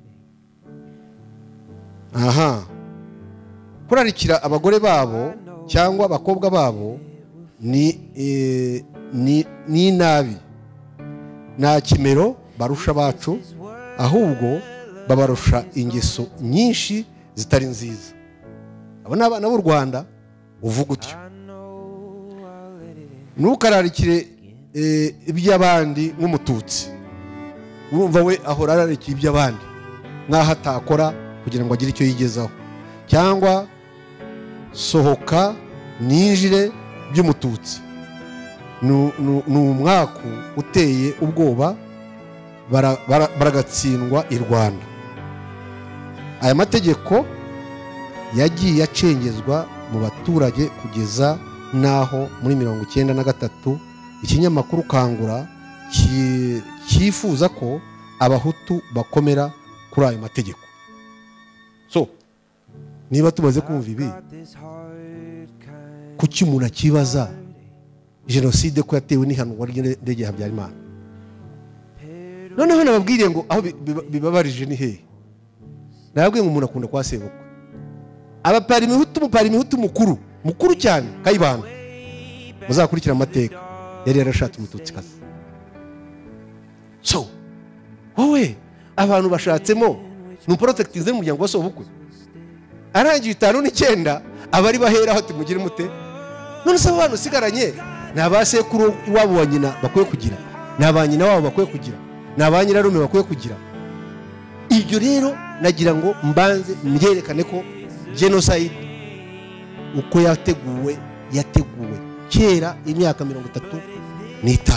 Aha, kurarikira abagore babo cyangwa abakobwa babo ni nabi, nta kimero barusha bacu, ahubwo babarusha ingeso nyinshi zitari nziza. Abo ni abana b'u Rwanda uvuga utyo. Ntukararikire iby'abandi nk'umututsi. Urumva we ahora ararikiye iby'abandi nk'aho atakora kugira ngo agire icyo yigezaho. Cyangwa sohoka ninjire by'umututsi. Ni umwaku uteye ubwoba, baragatsindwa i Rwanda. aya mategeko yagiye acengezwa mu baturage kugeza naho muri 1993 ikinyamakuru Kangura cyifuza ko abahutu bakomera kuri ayo mategeko. So niba tumaze kumva ibi, kuki umuntu akibaza jenoside ko yatewe n'ihanurwa ry'indege ya Habyarimana? Noneho nababwiriye ngo aho bibabarije ni hehe. Nababwiye ngo umuntu akunda kwa sebukwe. Umupari-mihutu mukuru cyane Kayibanda, muzakurikira amateka, yari yarashatse umututsikazi. So wowe abantu bashatsemo n'umuprotectize mu muryango wa sobukwe, arangiye 59 abari bahera aho timugire mute. None se abantu sigaranye nabasekuru iwabo wa nyina bakwiye kugira, nabanyina wabo bakwiye kugira, nabanyirarume bakwiye kugira. Ibyo rero nagira ngo mbanze myerekane ko genocide uko yateguwe kera imyaka 35.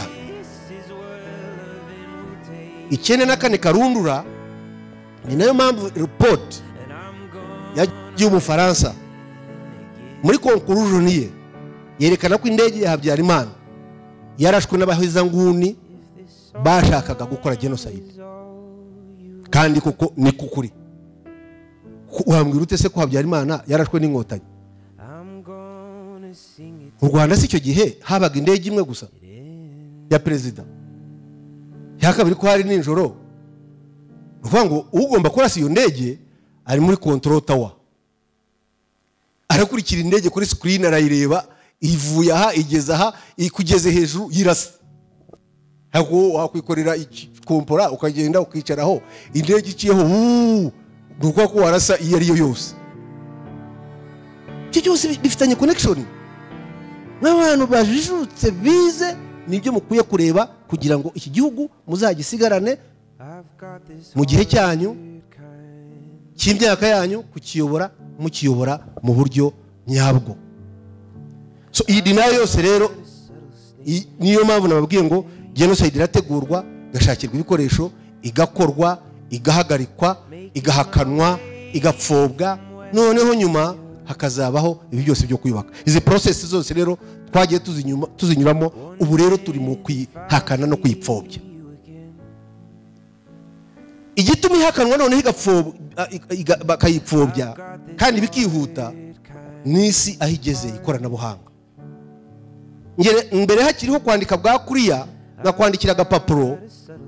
Ikene nakane karundura, ni nayo mpamvu report ya Umufaransa muri conclusion ye yerekana ko indege ya Habyarimana yarashwe n'abahezanguni bashakaga gukora genocide. Kandi kuko ni kukuri. Wambwira ute se ko Habyarimana yarashwe n'inkotanyi? Mu Rwanda si cyo gihe habaga indege imwe gusa ya perezida, ya kabiri ko hari ninjoro. Uvuga ngo ugomba kurasa iyo ndege ari muri control tower, arakurikira indege kuri screen, arayireba ivuye aha igeze aha ikugeze hejuru yirasa. Hago wakwikorera ikompora ukagenda ukicaraho indege iciyeho nuko ko warasa iyo ari yo yose. Cyose bifitanye connection. N'abantu bajijutse bize nibyo mukwiye kureba kugira ngo iki gihugu muzagisigarane mu gihe cyanyu cy'imyaka yanyu, kukiyobora mukiyobora mu buryo nyabwo. So iyi dinayo yose rero niyo mpamvu nababwiye ngo genocide irategurwa, gashakirwa ibikoresho, igakorwa, igahagarikwa, igahakanwa, igapfobwa, noneho nyuma hakazabaho ibi byose byo kwibaka. Izi process zose rero twagiye tuzinyuramo, ubu rero turi mu kwihakana no kwipfobya. Igituma ihakanwa noneho bakayipfobya kandi bikihuta n'isi ahigeze ikoranabuhanga. Mbere hakiriho kwandika bwa kuriya, nakwandikira agapapuro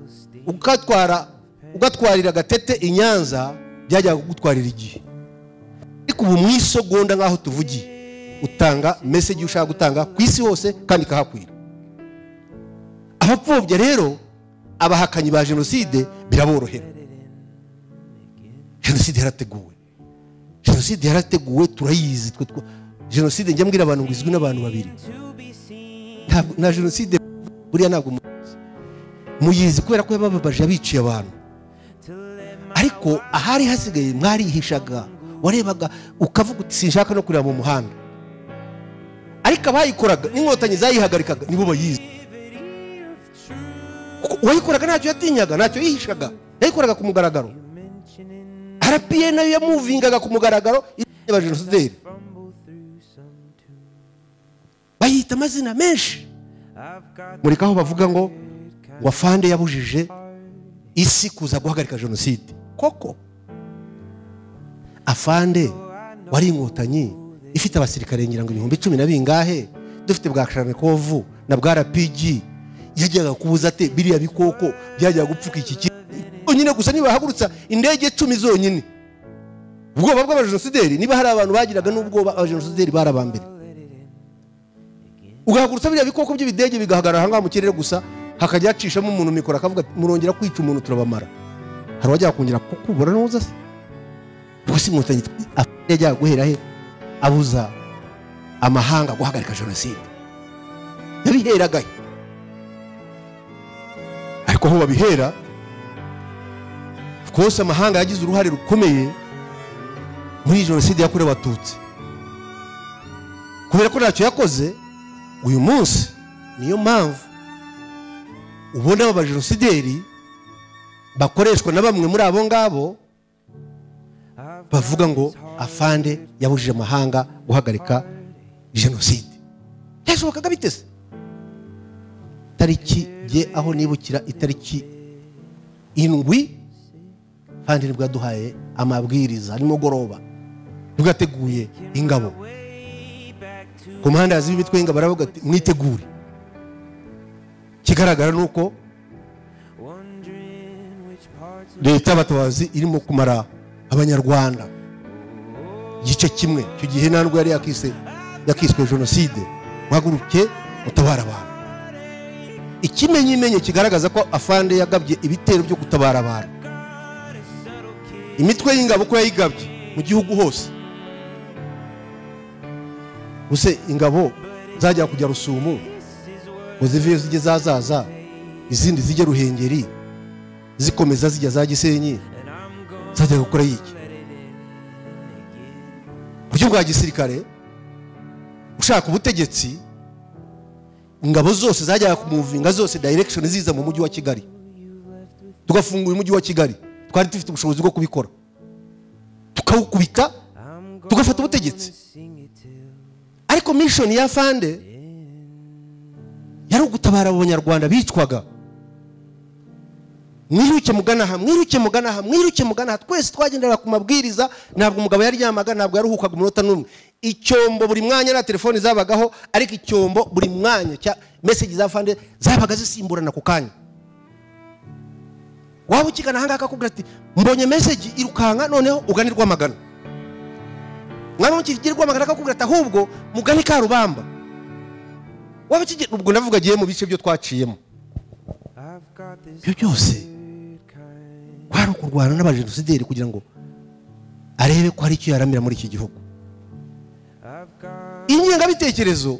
ugatwarira gatete inyanza, byajyaga kugutwarira igihe. Ariko ubu mu isegonda ngaho tuvugiye utanga message ushaka gutanga ku isi hose kandi kahakwira. Abapfobya rero abahakanyi ba genocide biraborohera. Genocide yarateguwe turayizi. Genocide njya mbwira abantu ngo izwi n'abantu babiri. Na genocide buriya ntabwo muyizi kubera ko yabababaje abiciye abantu. Ariko ahari hasigaye mwarihishaga, warebaga ukavuga uti sinshaka no kureba mu muhanda. Ariko abayikoraga n'inkotanyi zayihagarikaga nibo bayizi. Wayikoraga ntacyo yatinyaga, ntacyo yihishaga, yayikoraga ku mugaragaro. RPA nayo yamuvingaga ku mugaragaro y'aba genocide. Bayita amazina menshi. Muri kaho bavuga ngo Afande yabujije isi kuza guhagarika genocide. Koko Afande wari inkotanyi ifite abasirikare ngira ngo 10,000 na bingahe, dufite bwa Karanekovu na bwa RPG, yajyaga kubuza ate biriya bikoko byajyaga gupfuka iki nyine gusa niba hagurutsa indege 10 zonyine. Ubwoba bw'abajenosideri, niba hari abantu bagiraga n'ubwoba abajenosideri barabambere. Ugahagurutsa biriya bikoko by'ibidege bigahagarara hanga mu kirere gusa, hakajya acishamo umuntu mikoro akavuga murongera kwica umuntu turabamara. Hari wajya kongera kukubura noza se. Gusa inkotanyi yajya guhera he abuza amahanga guhagarika genocide. Yabiheraga. Ariko aho babihera, kose amahanga yagize uruhare rukomeye muri genocide yakorewe Abatutsi. Kubera ko ntacyo yakoze, uyu munsi niyo mpamvu ubona aba genocidaires bakoreshwa na bamwe muri abo ngabo bavuga ngo afande yabujije amahanga guhagarika jenoside. Byashobokaga bitese? Tariki je aho nibukira itariki 7 afande nibwo yaduhaye amabwiriza nimugoroba, tugateguye ingabo ku muhanda z'imitwe y'ingabo, baravuga ati mwitegure. Kigaragara nuko leta y'abatabazi irimo kumara abanyarwanda igice kimwe. Icyo gihe ntabwo yari yakiswe jenoside, muhaguruke mutabara abantu. Ikimenyimenye kigaragaza ko afande yagabye ibitero byo gutabara abantu. Imitwe y'ingabo ko yayigabye mu gihugu hose. Use ingabo zajya kujya Rusumo, uziviye zijye zazaza, izindi zijye Ruhengeri, zikomeza zijya za Gisenyi, zajya gukora yiki? Buryo bwa gisirikare ushaka ubutegetsi, ingabo zose zajya kumuvinga zose direction ziza mu mujyi wa Kigali, tugafunga uyu mujyi wa Kigali. Twari dufite ubushobozi bwo kubikora, tukawukubita tugafata ubutegetsi. Ariko mission ya afande yari ugutabara abanyarwanda bicwaga. Mwiruke mugana, twese twagendera ku mabwiriza. Ntabwo umugabo yari yamaga, ntabwo yaruhukaga umunota n'umwe. Icyombo buri mwanya na telefone zabagaho, ariko icyombo buri mwanya cya message za afande zabaga zisimburana ku kanya. Waba ukigana hanga akakubwira ati mbonye message irukanka, noneho uganirwa magana. Mwana ukigirwa magana akakubwira ati ahubwo mugani ka Rubamba. Waba ukigirwa, ubwo ndavuga giye mu bice byo twaciyemo. Byo byose kwari kurwana n'abajenosideri kugira ngo arebe ko hari icyo yaramira muri iki gihugu. Ingengabitekerezo,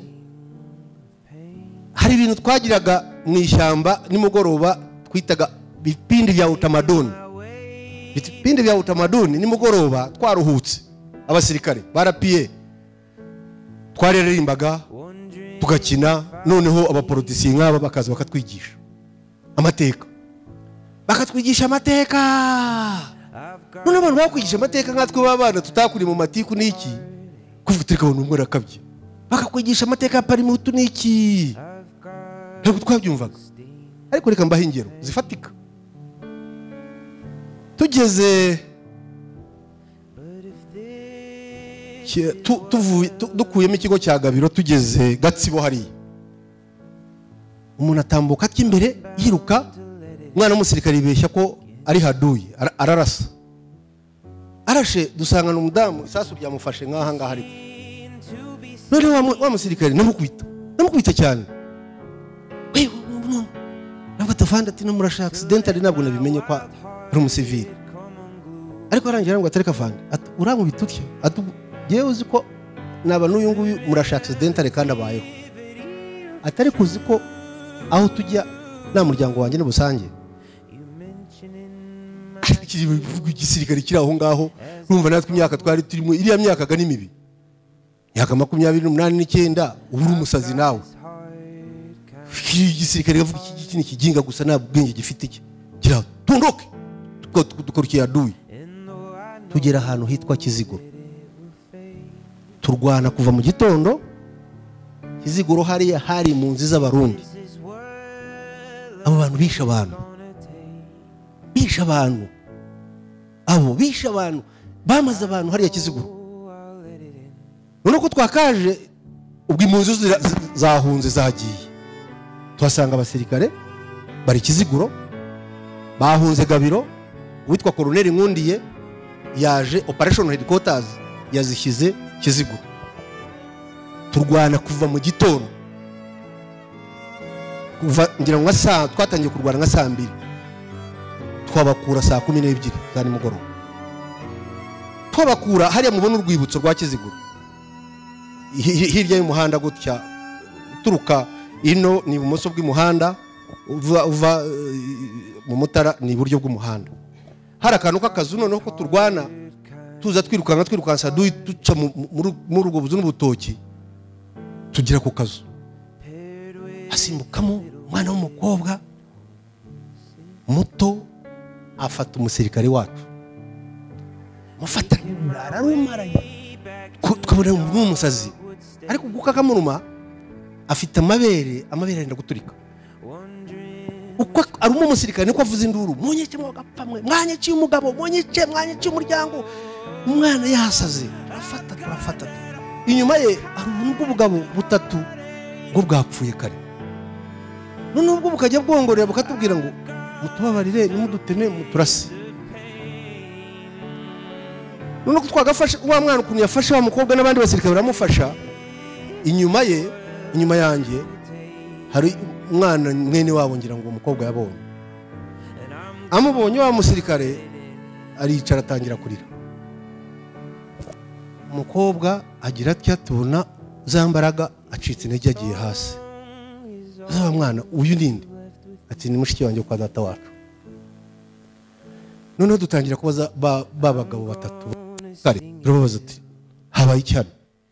hari ibintu twagiraga mu ishyamba nimugoroba twitaga bipindi vya utamaduni. Bipindi vya utamaduni nimugoroba twaruhutse, abasirikare barapiye, twaririmbaga tugakina, noneho abapolitisi nk'aba bakaza bakatwigisha amateka. None abantu bakwigisha amateka nkatwe babana tutakuri mu matiku niki, kuvuga abantu umwe rakabye, bakakwigisha amateka ya Parimutu niki, ntabwo twabyumvaga. Ariko reka mbahe ingero zifatika. Tugeze dukuyemo ikigo cya Gabiro, tugeze Gatsibo hariya, umuntu atambuka ati imbere yiruka, umwana w'umusirikare yibeshya ko ari haduye, ararasa. Arashe dusangana umudamu, isasu ryamufashe nk'aha ngaha ariko. None wa musirikare namukubita cyane. Nabwo atafanda ati namurasha accidentally, nabwo nabimenye ko ari umusivili. Ariko arangira ngo atereka fanda, uramubita utyo, yewe uzi ko naba n'uyu nguyu murasha accidentally kandi abayeho. Atari kuzi ko aho tujya nta muryango wanjye n'ubusange. Igisirikare kiri aho ngaho, urumva natwe imyaka twari turimo iriya myaka ga n'imibi, myaka 28 ubu uri umusazi nawe. Igisirikare gavuga iki kiginga gusa nta bwenge gifite iki, kira tundoke dukorukiye aduye. Tugera ahantu hitwa Kiziguro, turwana kuva mu gitondo. Kiziguro hari mu nzi z'abarundi. Abo bantu bisha abantu, bamaze abantu hariya Kiziguro. None ko twakaje ubwo impunzi zahunze zagiye, tuhasanga abasirikare bari Kiziguro, bahunze Gabiro. Witwa Colonel Nkundiye yaje operation headquarters yazishyize Kiziguro. Turwana kuva mu gitondo, kuva ngira ngo twatangiye kurwana nka saa 2, twabakura saa 12 za nimugoroba. Twabakura hariya mubona urwibutso rwa Kiziguro, hirya y'umuhanda gutya, turuka ino ni ibumoso bw'umuhanda, uva mu Mutara ni iburyo bw'umuhanda. Hari akantu k'akazu, noneho ko turwana tuza twirukansa duca muri urwo buzu n'ubutoki, tugira ku kazu. Asimbukamo umwana w'umukobwa muto, afata umusirikare wacu, mufata ararumaranye tukabona n'umusazi ariko guka kamuruma afite amabere arenda guturika uko aruma umusirikare niko avuza induru munyeke mwagapamwe mwanyeke umugabo munyeke umuryango umwana yasaze turafata inyuma ye ari ubwo bugabo butatu ngo bwapfuye kare none ubwo bukajya bwongorera bukatubwira ngo mutubabarire nimuduteme muturase none ko twagafashe wa mwana ukuntu yafashe wa mukobwa n'abandi basirikare baramufasha inyuma yanjye hari umwana mwene wabo ngira ngo umukobwa yabonye amubonye wa musirikare aricara atangira kurira umukobwa agira atya tubona zambaraga acitse intege agiye hasi za mwana uyu ninde ati ni mushiki wanjye kwa data wacu none dutangira kubaza babagabo batatu kare turababaza ati habaye icyano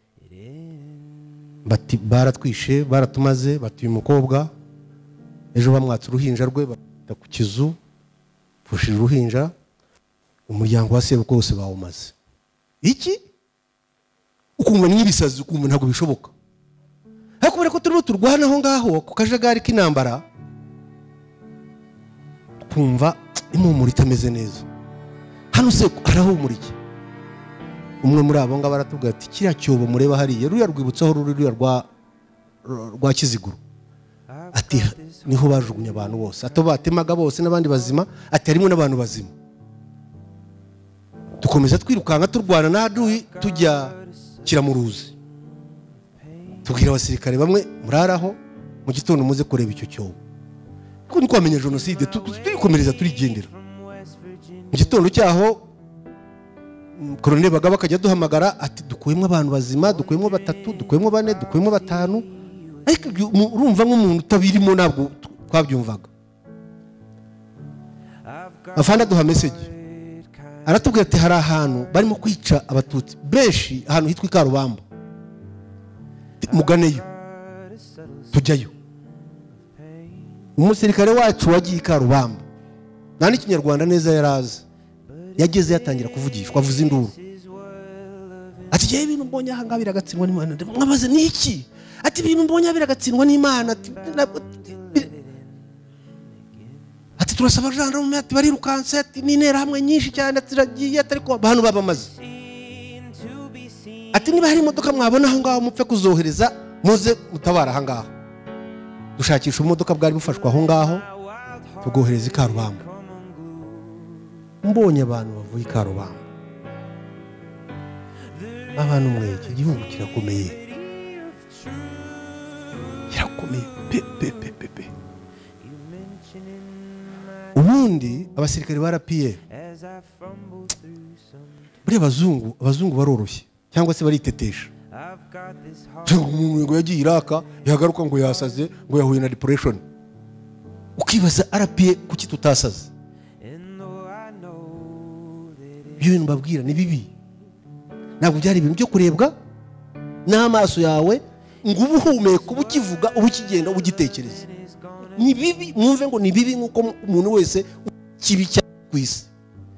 bati baratwishe baratumaze batuye umukobwa ejo bamwatse uruhinja rwe bata ku kizu fushira uruhinja umuryango wa sebukwe wose bawumaze iki ukumva n'ibisazi ukumva ntabwo bishoboka ariko bare ko turimo turwana aho ngaho ku kajagari k'intambara kumva impumuro itameze neza hano se arahumuriye umwe muri abo ngabo aratubwira ati kiriya cyobo mureba hariya ruya rwibutsaho ruriya rwa Kiziguro ati niho bajugunya abantu bose ato batemaga bose n'abandi bazima ati harimo n'abantu bazima dukomeza twirukanga turwana n'aduyi tujya Kiramuruzi tubwira abasirikare bamwe muraraho mu gitondo muze kureba icyo cyobo kuko ni kwamenya jenoside turikomereza turigendera mu gitondo cyaho Colonel Bagaba akajya duhamagara ati dukuyemo abantu bazima dukuyemo 3 dukuyemo 4 dukuyemo 5 ariko urumva nk'umuntu utabirimo nabwo twabyumvaga afanda duha message aratubwira ati hari ahantu barimo kwica abatutsi benshi ahantu hitwa Karubamba muganeyo tujyayo umusirikare wacu wagiye Karubamba nani kinyarwanda neza yaraza yageze yatangira kuvugishwa avuza induru ati je ibintu mbonye ahanga biragatsindwa n'Imana mwabaze niki ati ibintu mbonye biragatsindwa n'Imana ati turasaba gendarme ati barirukanse ati n'intera hamwe nyinshi cyane atiragiye ariko abantu babamaze ati niba hari imodoka mwabona aho ngaho mupfe kuzohereza muze mutabara aha ngaho dushakisha imodoka bwari bufashwa aho ngaho tugohereza Karubamba mbonye abantu bavuye Karubamba abantu mweke igihugu kirakomeye pe ubundi abasirikare barapiye buri abazungu baroroshye cyangwa se baritetesha umuntu yagiye Iraka yagaruka ngo yasaze ngo yahuye na depression ukibaza arapiye kuki tutasaze ibintu babwira ni bibi ntabwo byari ibintu byo kurebwa n'amaso yawe ngo ubuhumeka ubukivuga ubukigenda ubugitekereza ni bibi mwumve ngo ni bibi nkuko umuntu wese kibi cyane ku isi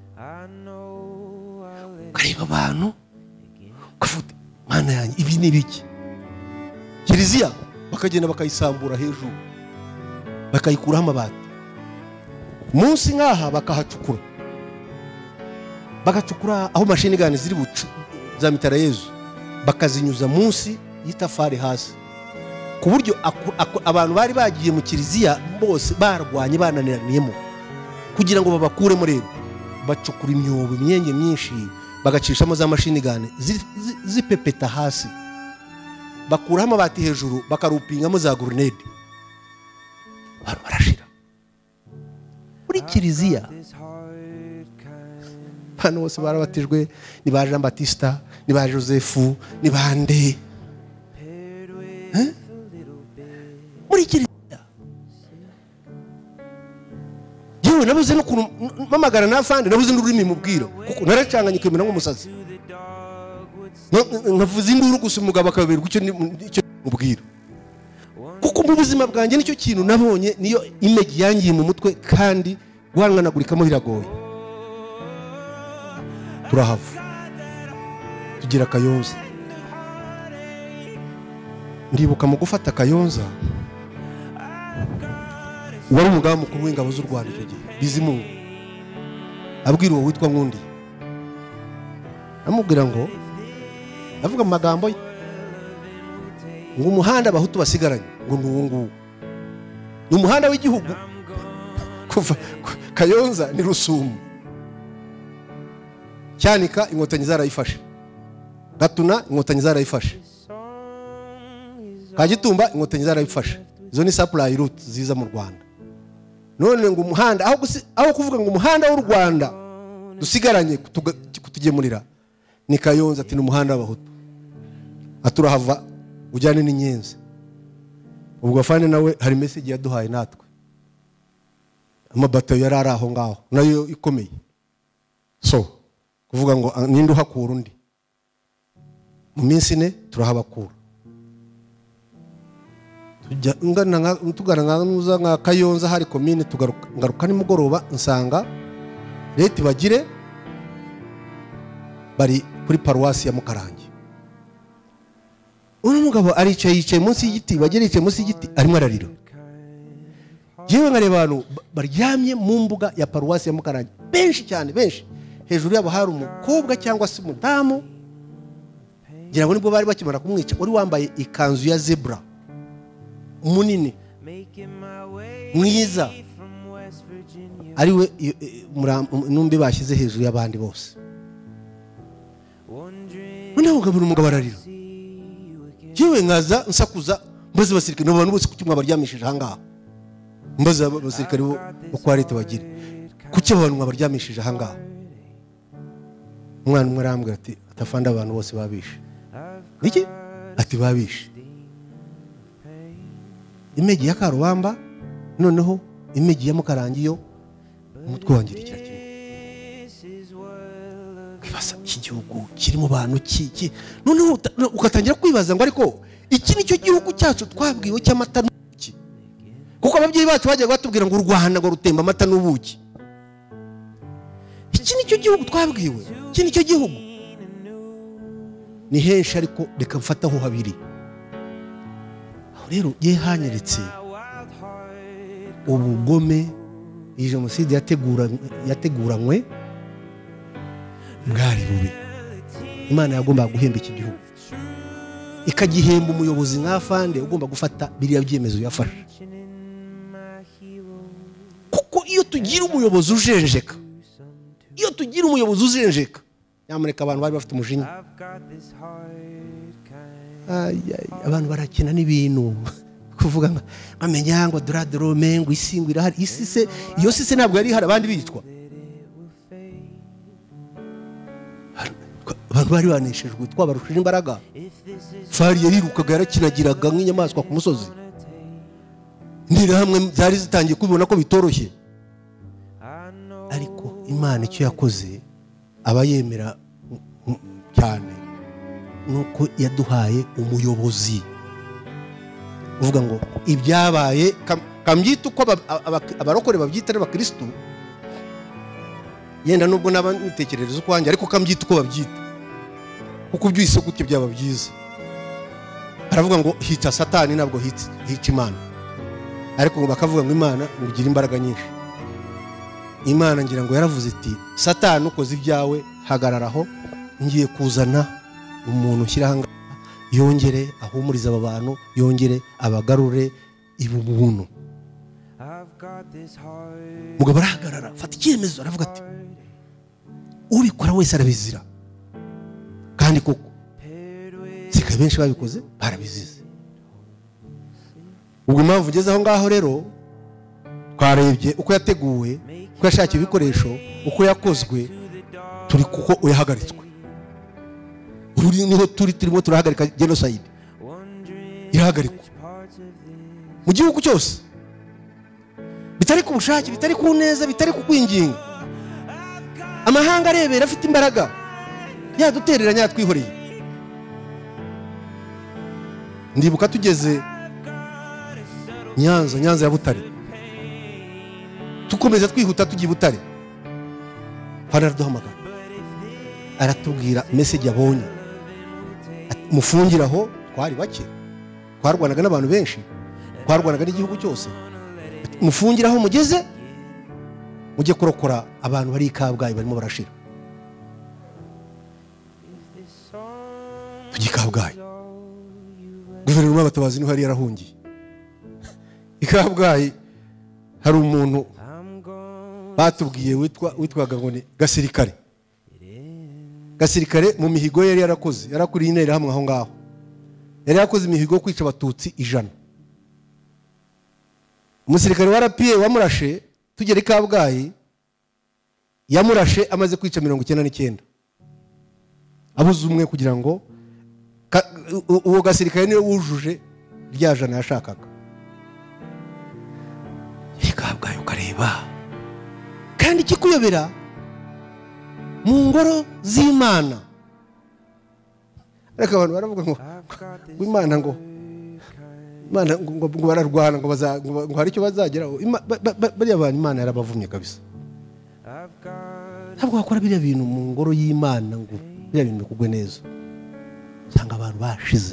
kareba abantu kafuta mana yanjye ibi ni biki Kiliziya bakagenda bakayisambura hejuru bakayikuraho amabati munsi nkaha bakahacukura bagacukura aho mashini gani ziri za mitarayezu bakazinyuza munsi y'itafari hasi ku buryo abantu bari bagiye mu Kiliziya bose barwanye bananiraniyemo kugira ngo babakuremo rero bacukura imyobo imyenge myinshi bagacishamo za mashini gani zipepeta hasi bakuraho amabati hejuru bakarupingamo za grenade barashira muri Kiliziya hano bose barabatijwe ni ba Jean Baptiste ni ba Joseph ni bande muri Kiliziya yewe nabuze no kumamagara n'afande nabuze n'ururimi mubwira kuko naracanganye kwemera nk'umusazi navuze induru gusa umugabo akaberwa icyo mubwira kuko mu buzima bwanjye nicyo kintu nabonye niyo image yangiye mu mutwe kandi guhanganagurikamo biragoye turahava tugira Kayonza. Ndibuka mu gufata Kayonza wari umugaba mukuru w'ingabo z'u Rwanda icyo gihe Bizimungu abwira uwo witwa Nkundi, amubwira ngo avuga mu magambo ye ngo umuhanda abahutu basigaranye ngo n'uwo nguwo ni umuhanda w'igihugu kuva Kayonza ni Rusumo, Cyanika inkotanyi zarayifashe, Gatuna inkotanyi zarayifashe, Kagitumba inkotanyi zarayifashe. Izo ni supply route ziza mu Rwanda. None ngo umuhanda aho kuvuga ngo umuhanda w'u Rwanda dusigaranye kutugemurira ni Kayonza, ati n'umuhanda w'abahutu aturahava ujyane n'Inyenzi. Ubwo afande nawe hari message yaduhaye natwe, amabatayo yari aho ngaho nayo ikomeye. So kuvuga ngo ninde uhakura undi, mu minsi ine turahabakura. Tugana nka Kayonza hari komine, ngaruka nimugoroba nsanga leta bagire bari kuri paruwasi ya Mukarange. Uno mugabo yicaye munsi y'igiti, bagire yicaye munsi y'igiti arimo ararira. Yewe nkareba abantu baryamye mu mbuga ya paruwasi ya Mukarange benshi cyane, benshi. Hejuru yabo hari umukobwa cyangwa se umudamu, ngira ngo nibwo bari bakimara kumwica, wari wambaye ikanzu ya zebra munini mwiza, ariwe numbi bashyize hejuru y'abandi bose. None umugabo ararira. Yewe nkaza nsakuza mbaze basirikare n'abantu bose kuki mwabaryamishije ahangaha, mbaze abasirikare bo kwa leta bagire kuki abantu mwabaryamishije ahangaha. Umwana umwe arambwira ati atafanda abantu bose babishe. Niki? Ati babishe imegi ya Karubamba, noneho imegi ya Mukarange yo umutwe wangira icya kimwe. Kwibaza iki gihugu kiri mu bantu ki noneho ukatangira kwibaza ngo ariko iki nicyo gihugu cyacu twabwiwe cy'amata n'ubuki, kuko ababyeyi bacu bagiye batubwira ngo u Rwanda ngo rutemba amata n'ubuki. Iki nicyo gihugu twabwiwe, iki nicyo gihugu. Ni henshi ariko reka mfataho habiri. Rero ye hanyeretse ubugome iyi jenoside yateguranywe bwari bubi. Imana yagomba guhemba iki gihugu, ikagihemba umuyobozi nk'afande ugomba gufata biriya byemezo yafashe. Kuko iyo tugira umuyobozi ujenjeka, nyamuneka abantu bari bafite umujinya. Abantu barakina n'ibintu kuvuga ngo amenya ngo Dorome ngo isingwira hari isi se, iyo se ntabwo yari hari abandi bicwa. Abantu bari baneshejwe, twabarushije imbaraga. Fari yarirukaga yarakinagiraga nk'inyamaswa ku musozi. Ndira hamwe zari zitangiye kubibona ko bitoroshye, ariko Imana icyo yakoze abayemera cyane nuko yaduhaye umuyobozi uvuga ngo ibyabaye kambyita uko abarokore babyita ari abakristo, yenda nubwo n'abanitekerereza ukwanjye, ariko kambyita uko babyita, kuko byise gutyo byaba byiza. Aravuga ngo hica Satani nabwo hica Imana, ariko ngo bakavuga ngo Imana ugira imbaraga nyinshi. Imana ngira ngo yaravuze iti Satani ukoze ibyawe hagararaho, ngiye kuzana umuntu nshyirahanga yongere ahumuriza aba bantu, yongere abagarure ibubuntu. Mugabo arahagarara fata icyemezo, aravuga ati ubikora wese arabizira, kandi koko sika benshi babikoze barabizize. Ubwo impamvu ugeze aho ngaho rero twarebye uko yateguwe, uko yashakiye ibikoresho, uko yakozwe, turi kuko uyahagaritswe. Uri niho turimo turahagarika genocide, irahagarikwa mu gihugu cyose, bitari ku bushake, bitari ku neza, bitari ku kwinginga. Amahanga arebera afite imbaraga yadutereranya yatwihoreye. Ndibuka tugeze Nyanza ya Butare, tukomeza twihuta tugiye Butare, araduhamagara aratubwira message yabonye mufungiraho twari bake, twarwanaga n'abantu benshi, twarwanaga n'igihugu cyose, mufungiraho mugeze mujye kurokora abantu bari Kabgayi barimo barashira. Tujye Kabgayi, guverinoma y'abatabazi niho yari yarahungiye. Kabgayi hari umuntu batubwiye witwaga ngo ni Gasirikare. Gasirikare mu mihigo yari yarakoze, yarakuriye intera hamwe aho ngaho, yari yakoze imihigo yo kwica abatutsi 100. Umusirikare wa RPA wamurashe tugera Kabgayi, yamurashe amaze kwica 99, abuze umwe kugira ngo uwo Gasirikare niwe wujuje rya jana yashakaga. Kabgayi ukareba kandi kikuyobera mu ngoro z'Imana. Ariko abantu baravuga ngo Imana ngo bararwana ngo hari icyo bazageraho. Bariya abantu Imana yarabavumye kabisa. Ntabwo wakora biriya bintu mu ngoro y'Imana ngo biriya bintu bikugwe neza. Cyangwa abantu bashize.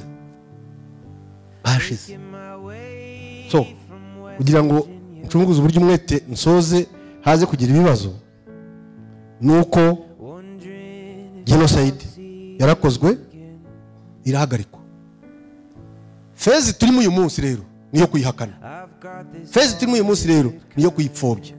So kugira ngo ncunguze uburyo umwete nsoze haze kugira ibibazo, nuko genocide yarakozwe irahagarikwa. Fezi turimo uyu munsi rero niyo kuyihakana, fezi turimo uyu munsi rero niyo kuyipfobya,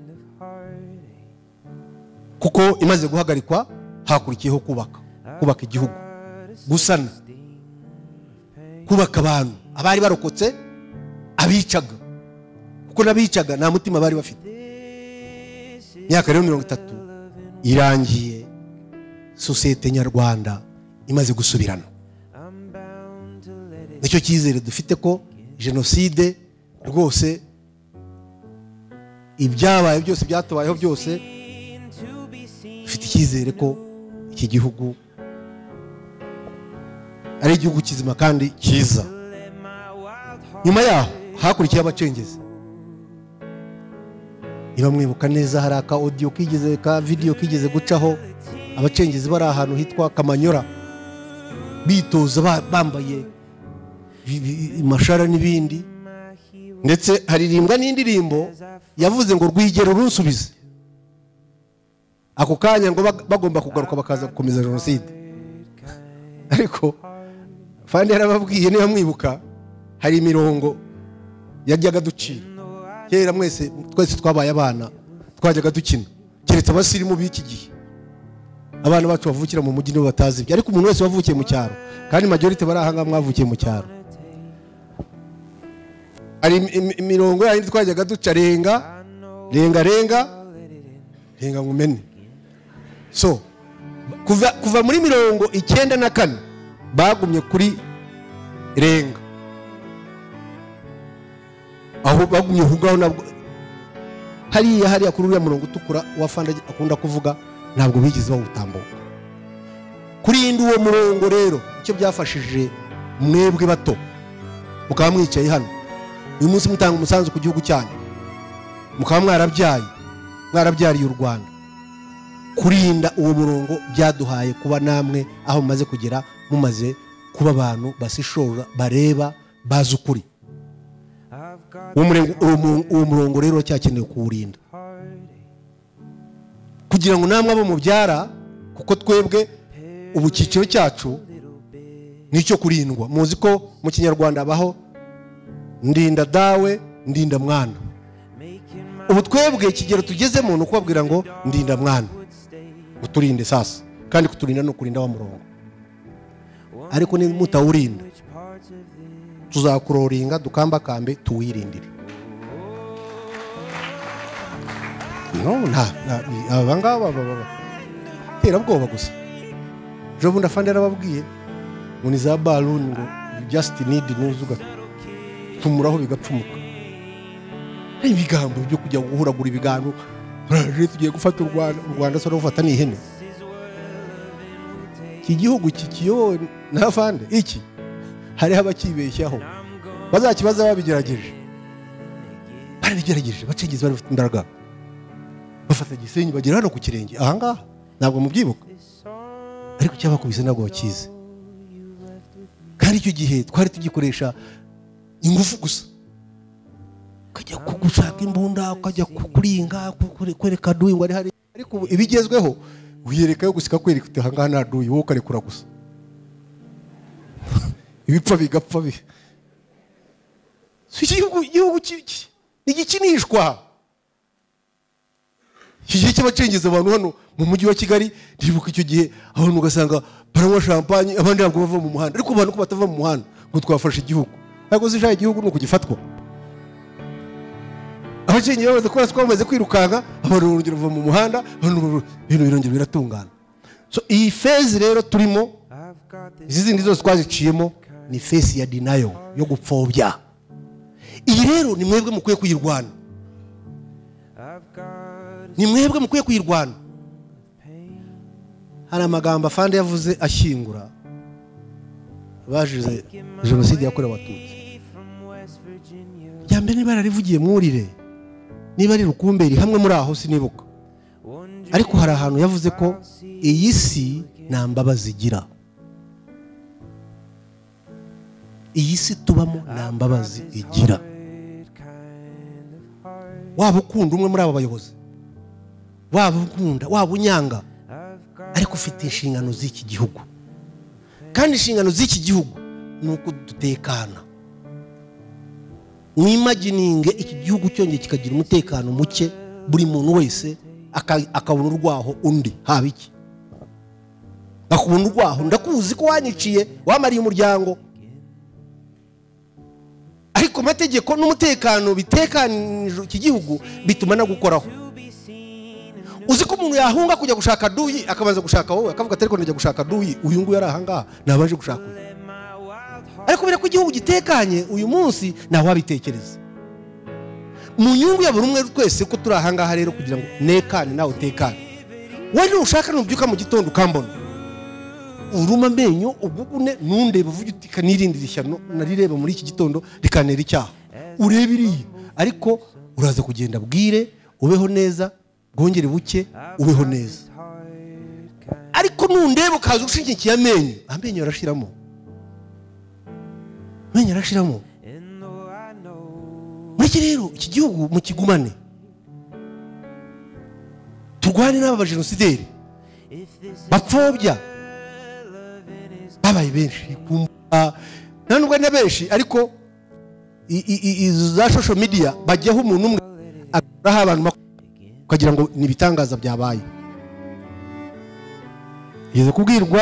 kuko imaze guhagarikwa hakurikiyeho kubaka igihugu, gusana, kubaka abantu abari barokotse, abicaga, kuko nabicaga nta mutima bari bafite. Myaka rero 30 irangiye, sosiyete nyarwanda imaze gusubirana. Nicyo cyizere dufite ko genocide rwose ibyabaye byose byatubayeho byose, dufite icyizere ko iki gihugu ari igihugu kizima kandi cyiza. Nyuma yaho hakurikiye abacengezi. Niba mwibuka neza hari aka audio kigeze ka video kigeze gucaho, abacengezi bari ahantu hitwa Kamanyora bitoza bambaye imashara n'ibindi, ndetse haririmbwa n'indirimbo yavuze ngo rwigero runsubize. Ako kanya ngo bagomba kugaruka bakaza gukomeza genocide. Ariko fandi yarababwiye, niba mwibuka hari imirongo yajyaga ducira kera, twese twabaye abana twajyaga dukina, keretse abasirimu b'iki gihe. Abana bacu bavukira mu mujyi nibo batazi ibyo, ariko umuntu wese wavukiye mu cyaro, kandi majority bari ahanga mwavukiye mu cyaro, ari imirongo yindi twajyaga duca renga ngumene. So kuva muri 94 bagumye kuri renga, aho bagumye hugaho nabwo hariya kuri uriya murongo utukura wafanda akunda kuvuga, ntabwo bigize bawutambuka. Kurinda uwo murongo rero icyo byafashije mwebwe bato mukaba mwicaye hano uyu munsi mutanga umusanzu ku gihugu cyanyu, mukaba mwarabyariye u Rwanda. Kurinda uwo murongo byaduhaye kuba namwe aho mumaze kugera, mumaze kuba abantu basishora, bareba, bazi ukuri. Uwo murongo rero cyakeneye kuwurinda kugira ngo namwe abo mubyara, kuko twebwe ubu cyiciro cyacu nicyo kurindwa. Muzi ko mu Kinyarwanda abaho ndinda dawe ndinda mwana. Ubu twebwe ikigero tugezemo no kubabwira ngo ndinda mwana, uturinde sasa, kandi kuturinda no kurinda wa murongo. Ariko ni mutawurinda tuzakuroringa dukambakambe tuwirindire. No abangaba tera bwoba gusa. Jobu ndafande arababwiye ngo ni za balloon, ngo just need nuzuga tumuraho bigapfumuka. Ibigambo byo kujya guhuragura ibigango, tugiye gufata u Rwanda so rufata ni ihene. Iki gihugu kikiyo nafande iki hari abakibeshyaho, bazakibaza babigerageje, bacengeze bari bafite imbaraga, bafata Gisenyi bagera hano ku kirenge aha ngaha, ntabwo mubyibuka, ariko cyabakubise ntabwo bakize. kandi icyo gihe twari tugikoresha ingufu gusa, ukajya gushaka imbunda, ukajya kuringa, kwereka duyi ngo ari hari. Ariko ibigezweho uyereka yo gusika kwereka uti ahangaha nta duyi, wowe ukarekura gusa ibipfa bigapfa bihe. Igihugu ntigikinishwa. Icyo gihe cy'abacengeza abantu hano mu mujyi wa Kigali, ndibuka icyo gihe abantu ugasanga baranywa champagne, abandi ntabwo bava mu muhanda. Ariko abantu ko batava mu muhanda ngo twafashe igihugu, ntabwo zishaka igihugu ni ukugifatwa. Abacengezi baza kora siko bamaze kwirukanka, abantu urugero bava mu muhanda, ibintu birongera biratungana. So iyi phase rero turimo, izi zindi zose twaziciyemo ni phase ya denial, yo gupfobya. Iyi rero ni mwebwe mukwiye kuyirwana, ni mwebwe mukwiye kuyirwana. Hari amagambo afande yavuze ashyingura bajize jenoside yakorewe Abatutsi. Ryambere niba rarivugiye mwurire, niba ari Rukumberi hamwe muri aho sinibuka, ariko hari ahantu yavuze ko iyi si nta mbabazi igira. Iyi si tubamo nta mbabazi igira. Waba ukunda umwe muri aba bayobozi, waba ukunda, waba unyanga, ariko ufite inshingano z'iki gihugu. Kandi inshingano z'iki gihugu ni uko dutekana. Mwimagininge iki gihugu cyongeye kikagira umutekano muke, buri muntu wese akabona urwaho undi haba iki, akubona urwaho, ndakuzi ko wanyiciye, wamariye umuryango. Ariko amategeko n'umutekano bitekanije iki gihugu bituma nagukoraho. Uzi ko umuntu yahunga kujya gushaka duyi, akabanza gushaka wowe, akavuga ati ariko najya gushaka duyi, uyu nguyu ari ahangaha nabaje gushaka uyu. Ariko bira ko igihugu gitekanye uyu munsi nawe wabitekereza. Mu nyungu ya buri umwe twese ko turi ahangaha rero kugira ngo nekane nawe utekane. Wowe ushaka nubyuka mu gitondo ukambona, uruma amenyo ubugune nunde buvuga uti kanirindira ishyano narireba muri iki gitondo rikanera icyaha. Urebe iriya, ariko uraza kugenda bwire ubeho neza, bwongere buke ubeho neza. Ariko nundeba ukaza ushingikiye amenyo arashiramo, amenyo arashiramo. Mwiki rero iki gihugu mukigumane, turwane n'aba bajenosideri bapfobya babaye benshi, nta nubwo na benshi, ariko za social media bajyaho umuntu umwe agaha abantu ukagira ngo ni ibitangaza byabaye. Yeze kubwirwa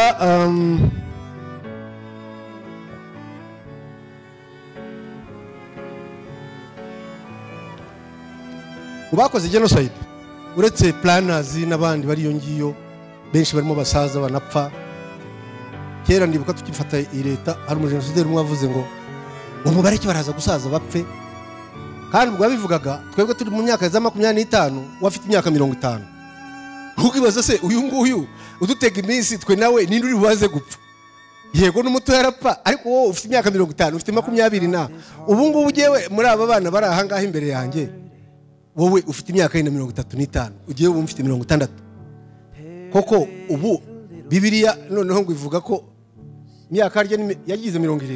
ubakoze genocide, uretse planners n'abandi bari yo ngiyo benshi barimo basaza banapfa. Kera ndibuka tukifata leta, hari umujenosideri umwe wavuze ngo umubare ki baraza gusaza bapfe, kandi ubwo bivugaga twebwe turi mu myaka ya 25, wafite imyaka 50. Ntukibaza se uyu nguyu udutega iminsi twe nawe ninde uri bubaze gupfa? Yego n'umuto yarapfa, ariko wowe ufite imyaka 50, ufite 20 na ubu ngubu ugiyewe muri aba bana bari ahangaha imbere yanjye, wowe ufite imyaka 35, ugiye ubu mfite 60. Koko ubu Bibiliya noneho ngo ivuga ko imyaka arye yagize 70.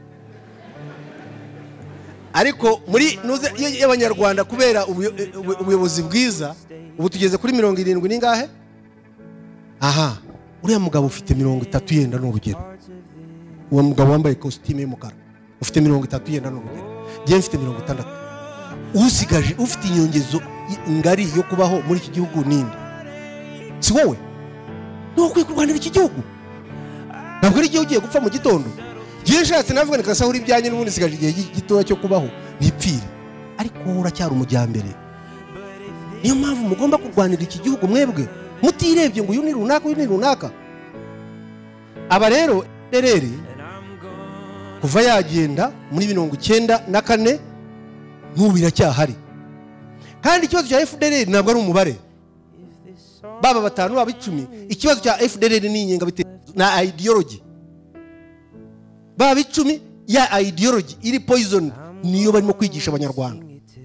Ariko muri nuze y'Abanyarwanda kubera ubuyobozi bwiza ubu tugeze kuri 70 ningahe? Aha, uriya mugabo ufite 30 yenda n'urugero. Uwo mugabo wambaye costume y'umukara ufite 30 yenda n'urugero. Je mfite 60. Usigaje ufite inyongezo ngari yo kubaho muri iki gihugu ninde? Si wowe? Nukwiye kurwanira iki gihugu. Ntabwo ari igihe ugiye gupfa mu gitondo. Je nshatse navuga nikasahura ibyanye n'ubundi sigaje igihe gitoya cyo kubaho nipfire. Ariko uracyari umujyambere. Niyo mpamvu mugomba kurwanira iki gihugu mwebwe, mutirebye ngo uyu ni runaka, uyu ni runaka. Aba rero dereri kuva yagenda muri 94 n'ubira cyahari. Kandi ikibazo cya FDLR ntabwo ari umubare, baba 5 baba 10. Ikibazo cya FDLR ni inyenga bitekerezo na ideology. Baba 10 ya ideology iri poison niyo barimo kwigisha Abanyarwanda.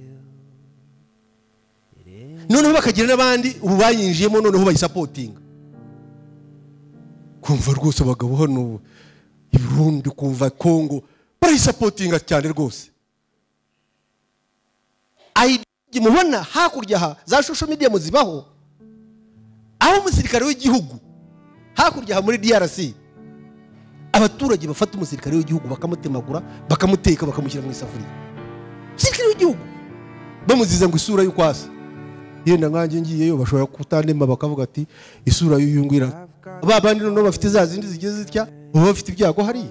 Noneho bakagira n'abandi ubu bayinjiyemo noneho bayisupportinga. Kumva rwose abagabo hano Burundi kumva Congo barayisapotinga cyane rwose. Mubona hakurya ha za social media muzibaho aho umusirikare w'igihugu hakurya ha muri DRC abaturage bafata umusirikare w'igihugu bakamutemagura bakamuteka bakamushyira mu isafuriya. Umusirikare w'igihugu bamuziza ngo isura y'ukwasa yenda nkanjye ngiyeyo bashobora kutandema bakavuga ati isura y'uyungwira babandi no bafite za zindi zigeze zitya baba bafite ibyago hari.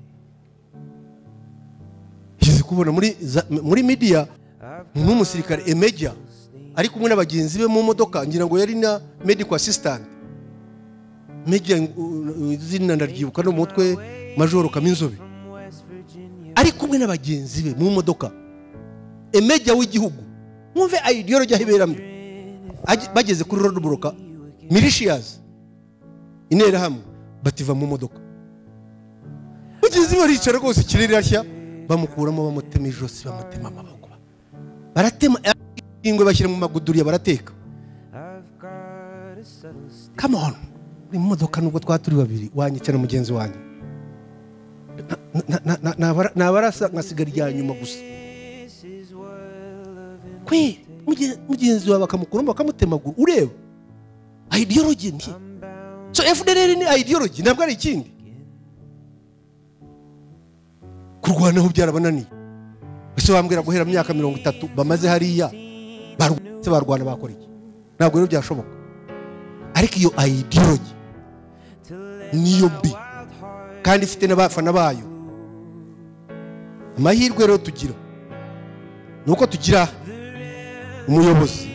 Yize kubona muri media n'umusirikare Emeja ari kumwe n'abagenzi be mu modoka ngira ngo yari na medical assistant Meja zina ndaryibuka no mutwe Major Kaminzobe ari kumwe n'abagenzi be mu modoka. Emeja w'igihugu mwumve ideology ahiberambe bageze kuri road block militias inera hamwe bativa mu modoka bageze baricara rwose kirere ashya bamukuramo bamutema ijosi bamutema amaboko baratema ingwe bashyira mu maguduriya barateka. Come on, ni modoka nubwo twaturi babiri wanyicana mugenzi wanjye nabarasa ngasigara rya nyuma gusa kwe mugenzi wawe bakamukuramo bakamutemagura ureba ideology nti so FDLR ni ideology ntabwo ari ikindi kurwanaho byarabananiye. Ese wambwira guhera myaka 30 bamaze hariya barwana bakora iki? Ntabwo rero byashoboka. Ariko iyo ideology niyo mbi kandi ifite n'abafana bayo. Amahirwe rero tugira nuko tugira umuyobozi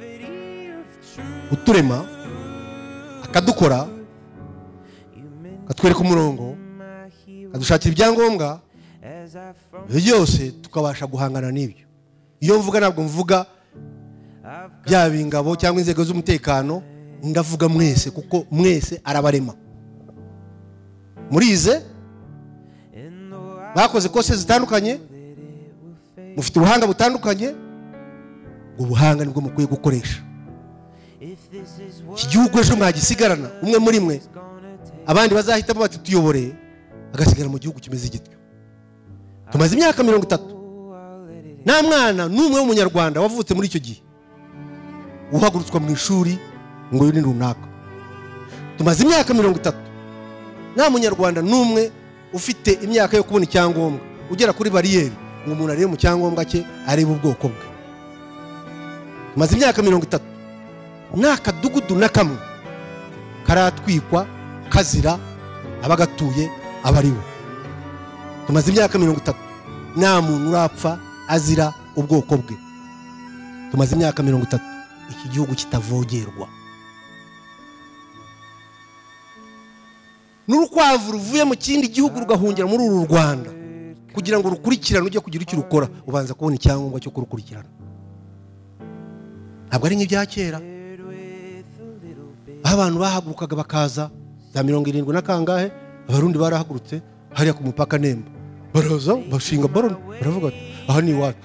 uturema akadukora katwereka umurongo kadushakira ibyangombwa byose tukabasha guhangana n'ibyo. Iyo mvuga ntabwo mvuga byaba ingabo cyangwa inzego z'umutekano, ndavuga mwese kuko mwese arabarema. Murize bakoze kose zitandukanye, mufite ubuhanga butandukanye, ubuhanga nibwo mukwiye gukoresha. Iki gihugu ejo mwagisigarana umwe muri mwe, abandi bazahita bati tuyobore, agasigara mu gihugu kimeze gityo. Tumaze imyaka 30 nta mwana n'umwe w'umunyarwanda wavutse muri icyo gihe uhagurutswa mu ishuri ngo yuri runaka. Tumaze imyaka 30 nta munyarwanda n'umwe ufite imyaka yo kubona icyangombwa ugera kuri bariyeri ngo umuntu arebe mu cyangombwa cye arebe ubwoko bwe. Tumaze imyaka 30 nta kadugudu na kamwe karatwikwa kazira abagatuye abaribo. Tumaze imyaka 30 nta muntu urapfa azira ubwoko bwe. Tumaze imyaka 30 iki gihugu kitavogerwa. N'urukwavu ruvuye mu kindi gihugu rugahungira muri uru Rwanda kugira ngo rukurikirane ujye kugira icyo rukora, ubanza kubona icyangombwa cyo kurukurikirana. Ntabwo ari nk'ibya kera abantu bahagurukaga bakaza za 70 na kangahe, abarundi barahagurutse hariya ku mupaka Nemba, baraza bashinga baron, baravuga ati aha ni iwacu.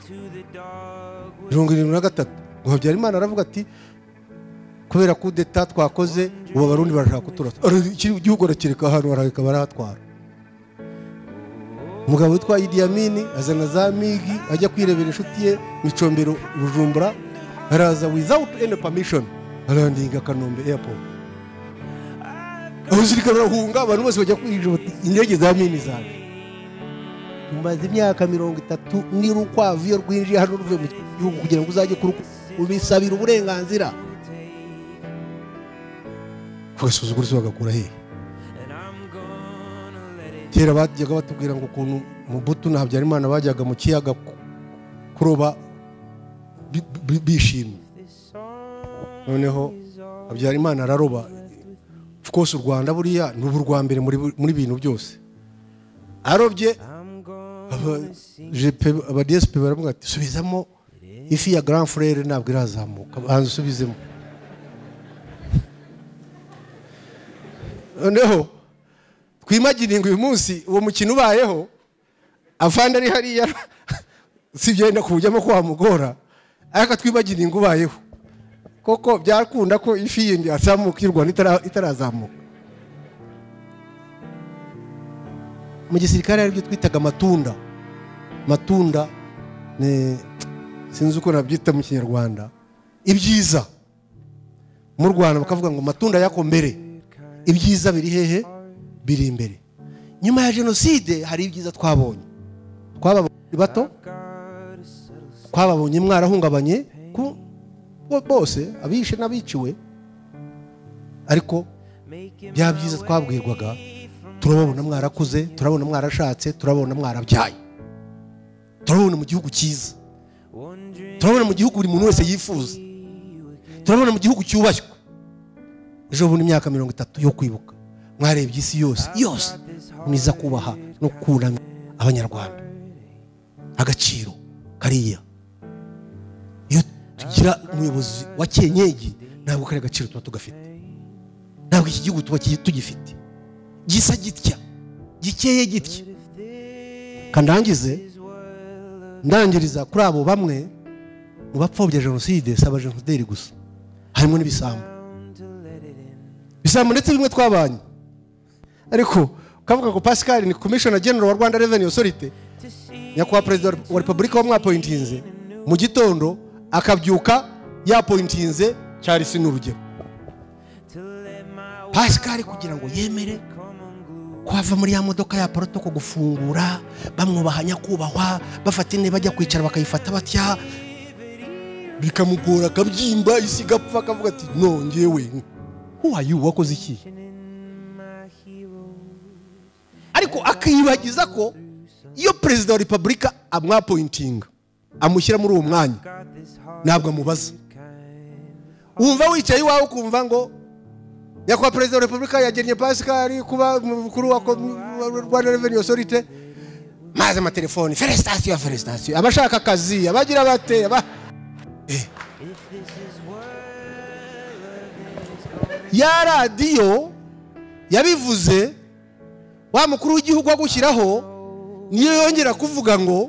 73 ngo Habyarimana aravuga ati kubera ko deta twakoze ubu abarundi barashaka kuturasa, igihugu arakireka ahantu baraheka barahatwara. Umugabo witwa Idi Amin azana za migi ajya kwirebera inshuti ye Micombero Bujumbura, araza without any permission arandinga Kanombe airport. Abasirikare barahunga, abantu bose bajya kwirinda indege za Amin zaje. Tumaze imyaka 30 ni rukwavu yo rwinjiye hano ruvuye mu gihugu kugira ngo uzajye ubisabira uburenganzira. Kwesuzugura bagakura he? Kera bajyaga batubwira ngo ukuntu Mobutu na Habyarimana bajyaga mu kiyaga kuroba bishimye. Noneho Habyarimana araroba. Of course u Rwanda buriya n'ubu rwa mbere muri bintu byose. Arobye aba DSP baravuga ati subizamo ifi ya Grand Frère ntabwo irazamuka, banza usubizemo. Noneho twimagininga uyu munsi uwo mukino ubayeho, afande ari hariya sibyenda kujyamo kwa mugora, ariko twimagininga ubayeho koko byakunda ko ifi yindi azamuka y'u Rwanda itarazamuka. mu gisirikare hari ibyo twitaga matunda sinzi uko nabyita mu Kinyarwanda, ibyiza mu Rwanda bakavuga ngo matunda yako mbere, ibyiza biri hehe? Biri imbere. Nyuma ya jenoside hari ibyiza twabonye bato, twababonye mwarahungabanye bose, abishe n'abiciwe, ariko bya byiza twabwirwaga turabona mwarakuze, turabona mwarashatse, turabona mwarabyaye, turabona mu gihugu cyiza, turabona mu gihugu buri muntu wese yifuza, turabona mu gihugu cyubashywe. Ejo bundi imyaka 30 yo kwibuka, mwarebye isi yose mwiza kubaha no kuramya abanyarwanda agaciro kariya. Iyo tugira umuyobozi wa Kenyegi ntabwo kari agaciro tuba tugafite, ntabwo iki gihugu tuba tugifite, gisa gitya, gikeye gitya. Ndangiriza kuri abo bamwe mu bapfobya jenoside, saba genosideri gusa, harimo n'ibisambo ndetse bimwe twabanye. Ariko ukavuga ngo Pascal ni Commissioner General wa Rwanda Revenue Authority, nyakubahwa Perezida wa Repubulika wamwapointinze mu gitondo akabyuka yapointinze Charles n'urugero. Pascal kugira ngo yemere kwava muri ya modoka ya protoko gufungura, bamwubahanya kubahwa, bafata intebe bajya kwicara bakayifata batya, bikamugora akabyimba isi gapfa, akavuga ati no ngewe who are you, wakoze iki? Ariko akibagiza ko iyo Perezida wa Repubulika amwapointinga, amushyira muri uwo mwanya, ntabwo amubaza. Wumva wicaye iwawe ukumva ngo nyakubahwa Perezida wa Repubulika yagennye Pascal kuba mukuru wa Rwanda Revenue Authority, maze amatelefoni, felicitation, abashaka akazi, abagira bate, ya radiyo yabivuze, wa mukuru w'igihugu wagushyiraho niyo yongera kuvuga ngo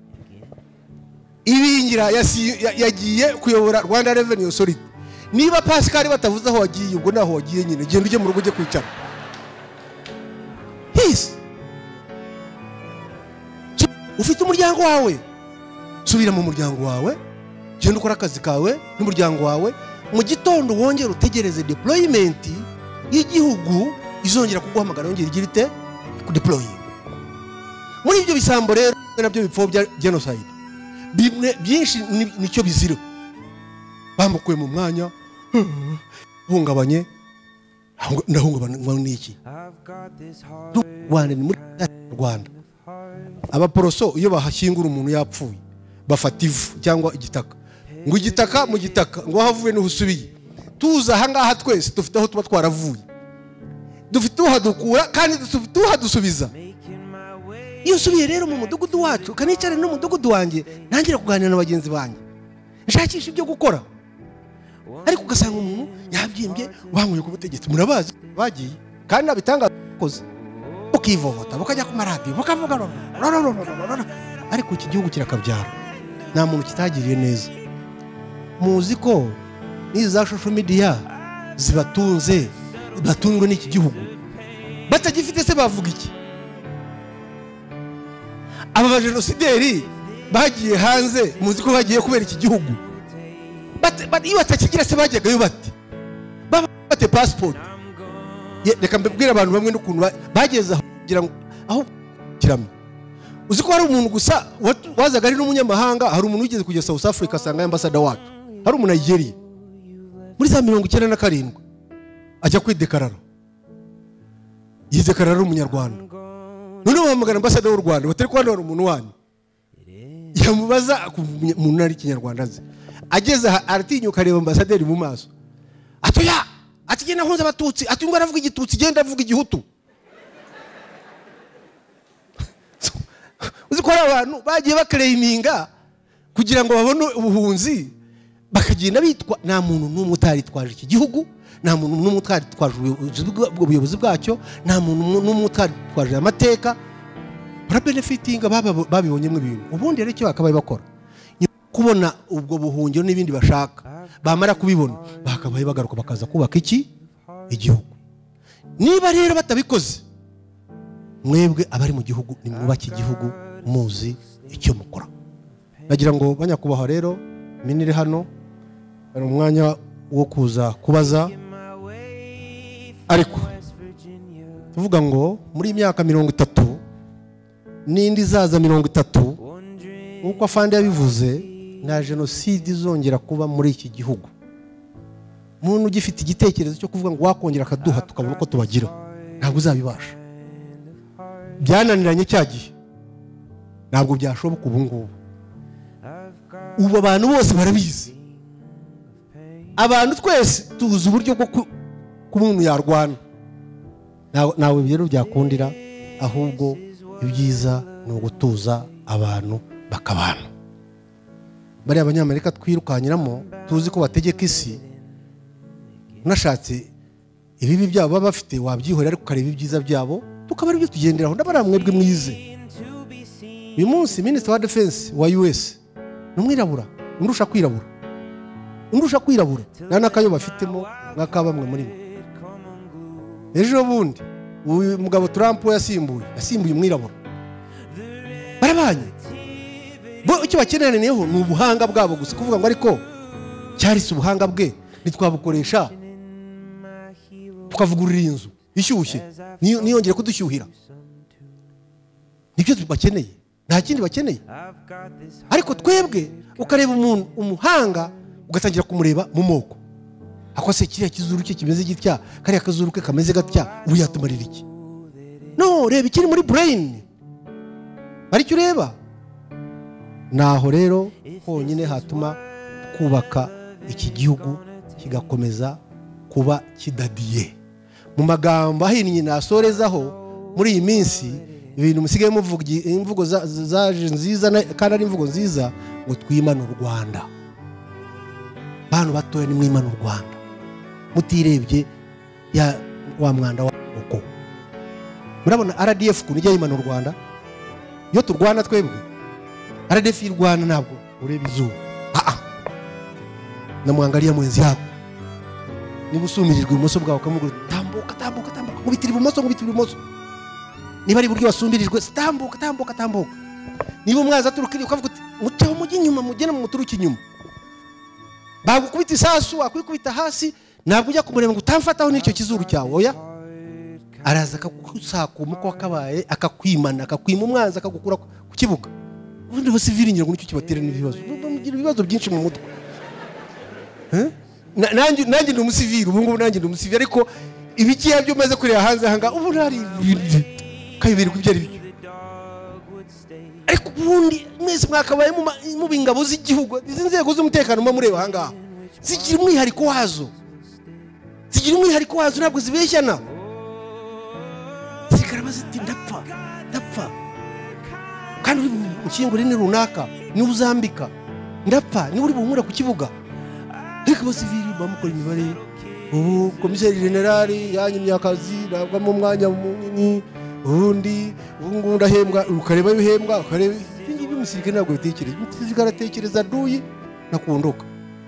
ibingira yagiye kuyobora Rwanda Revenue Authority. Niba Pascal batavuze aho wagiye, ubwo naho wagiye nyine, genda ujye mu rugo ujye kwicara. Ufite umuryango wawe, subira mu muryango wawe, genda ukora akazi kawe n'umuryango wawe. Mu gitondo wongera utegereze deployment y'igihugu izongera kuguhamagara, yongera igira ite kudeploy. Muri ibyo bisambo rero nabyo bipfobya genocide, bimwe byinshi nicyo bizira. Bamukuye mu mwanya hungabanye, ndahungabana n'iki? Rwanda ni muri Rwanda, abaporoso iyo bahashyingura umuntu yapfuye bafata ivu cyangwa igitaka, ngo igitaka mu gitaka ngo havuye n'uhusubiye. Tuza ahangaha twese dufite aho tuba twaravuye, dufite uhadukura kandi dufite uhadusubiza. Iyo usubiye rero mu mudugudu wacu, kanicara no mu mudugudu wanjye, ntangira kuganira na bagenzi banjye, nshakisha ibyo gukora. Ariko ugasanga umuntu yabyimbye, banguye ku butegetsi, murabazi bagiye kandi abitanga koze, ukivovota bakajya ku maradiyo bakavuga, ariko iki gihugu kirakabyara, nta muntu kitagiriye neza. Muzi ko n'iza social media zibatunze, batunzwe n'iki gihugu, batagifite se bavuga iki? Aba bajenosideri bagiye hanze, muzi ko bagiye kubera iki gihugu, iyo batakigira se bajyagayo bate? Bate passport. Reka mbibwira abantu bamwe n'ukuntu bageze aho kugira ngo aho kiramo. Uzi ko hari umuntu gusa wazaga ari n'umunyamahanga, hari umuntu wigeze kujya South Africa asanga ambassador wacu, hari umuntu Nigeria muri za 97 ajya kwidekarara, yidekarara umunyarwanda. None bahamagara ambassador w'u Rwanda, batari kwanda hari umuntu wanyu, yamubaza umuntu ari Kinyarwanda azi, ageze aratinyuka areba ambassadeur mu maso, atoya atigena hunza abatutsi, ati ngo aravuga igitutsi, genda avuga igihutu. Uzi ko abantu bagiye bakreiminga kugira ngo babone ubuhunzi, bakagenda bitwa, nta muntu n'umwe utaritwaje iki gihugu, nta muntu n'umwe utaritwaje ubuyobozi bwacyo, nta muntu n'umwe utaritwaje amateka, barabenefitinga babibonyemo ibintu. Ubundi rero icyo bakabaye bakora kubona ubwo buhungiro n'ibindi bashaka, bamara kubibona bakabaye bagaruka bakaza kubaka iki igihugu. Niba rero batabikoze mwebwe abari mu gihugu nimwubake igihugu muzi icyo mukora. Nagira ngo banyakubahwa rero minire hano ari umwanya wo kuza kubaza, ariko tuvuga ngo muri imyaka 30 n'indi zaza 30 uko afande yabivuze nta jenoside izongera kuba muri iki gihugu. Umuntu ugifite igitekerezo cyo kuvuga ngo wakongera akaduha tukabona uko tubagira ntabwo uzabibasha. Byananiranye cyagiye ntabwo byashoboka ubu ngubu. Ubu abantu bose barabizi, abantu twese tuzi uburyo bwo ku muntu yarwana. Nawe rero byakundira, ahubwo ibyiza ni ugutuza abantu bakabana. Bari abanyamerika twirukanyiramo tuzi ko bategeka isi, unashatse ibibi byabo baba bafite wabyihorera ariko ukareba ibyiza byabo tukaba ari byo tugenderaho. Ndabara mwebwe mwize. Uyu munsi Minister wa Defense wa US n'umwirabura, ndusha kwirabura nta nakayo bafitemo nk'aka bamwe muri bo. Ejo bundi uyu mugabo Trump yasimbuye umwirabura, barabanye bo. Icyo bakeneneyeho ni ubuhanga bwabo gusa, kuvuga ngo ariko cyarisi ubuhanga bwe nitwabukoresha tukavugurira inzu ishyushye niyongere kudushyuhira. Nibyo bakeneye, nta kindi bakeneye. Ariko twebwe ukareba umuntu umuhanga ugatangira kumureba mu moko, akose kiriya kizuru cye kimeze gitya, kariya kazuru ke kameze gatya, ubu yatumarira iki? No, reba ikiri muri brain, aricyo ureba. Naho rero honyine hatuma kubaka iki gihugu kigakomeza kuba kidadiye. Mu magambo ahinnye nasorezaho muri iyi minsi, ibintu musigaye muvuga imvugo zaje nziza kandi ari imvugo nziza, ngo twimana u Rwanda. Bantu batoye ni mwimana u Rwanda, mutirebye ya wa mwanda wa uko. Murabona RDF kuntu ijya yimana u Rwanda, iyo turwana twebwe RDF y'Rwanda ntabwo ureba izuba. Namwangaliya mwenzi yako, niba usumirijwe ibumoso bwawe ukamubwira tambuka nkubitira ibumoso. Niba ari buryo wasumbirijwe tambuka. Niba umwaza turukiri ukavuga uti muteho mujye inyuma, mugene mu muturuki inyuma. Bagukubita isasu akwikubita hasi, ntabwo ujya kumureba ngo utamfataho n'icyo kizuru cyawe. Oya, araza akakusakuma uko wakabaye, akakwimana, akakwima umwanzi, akagukura ku kibuga. Ubundi abasivili ngira ngo nicyo kibatera n'ibibazo. Mugira ibibazo byinshi mu mutwe. Nanjye ndi umusivili, ubu ngubu nanjye ndi umusivili, ariko ibikiya byo maze kureba hanze hanga ubu ntari kayiberwa ibyo ari byo. Ariko ubundi mwese mwakabaye mu bingabo z'igihugu, izi nzego z'umutekano mureba hangaha zigira umwihariko wazo, ntabwo zibeshyana. Zikaraba ziti ndapfa kandi uri ukingura ni runaka, ni uzambika ndapfa, ni uri buhumura ku kibuga. Ariko abasivili bamukora imibare, ubu komiseri generali yanyimye akazi ntabwo mu mwanya munini, ubundi ubu ndahembwa, ukareba ibihembwa, ukareba ibingibi. Umusirikare ntabwo bitekereza, umusirikare aratekereza duyi nakundoka.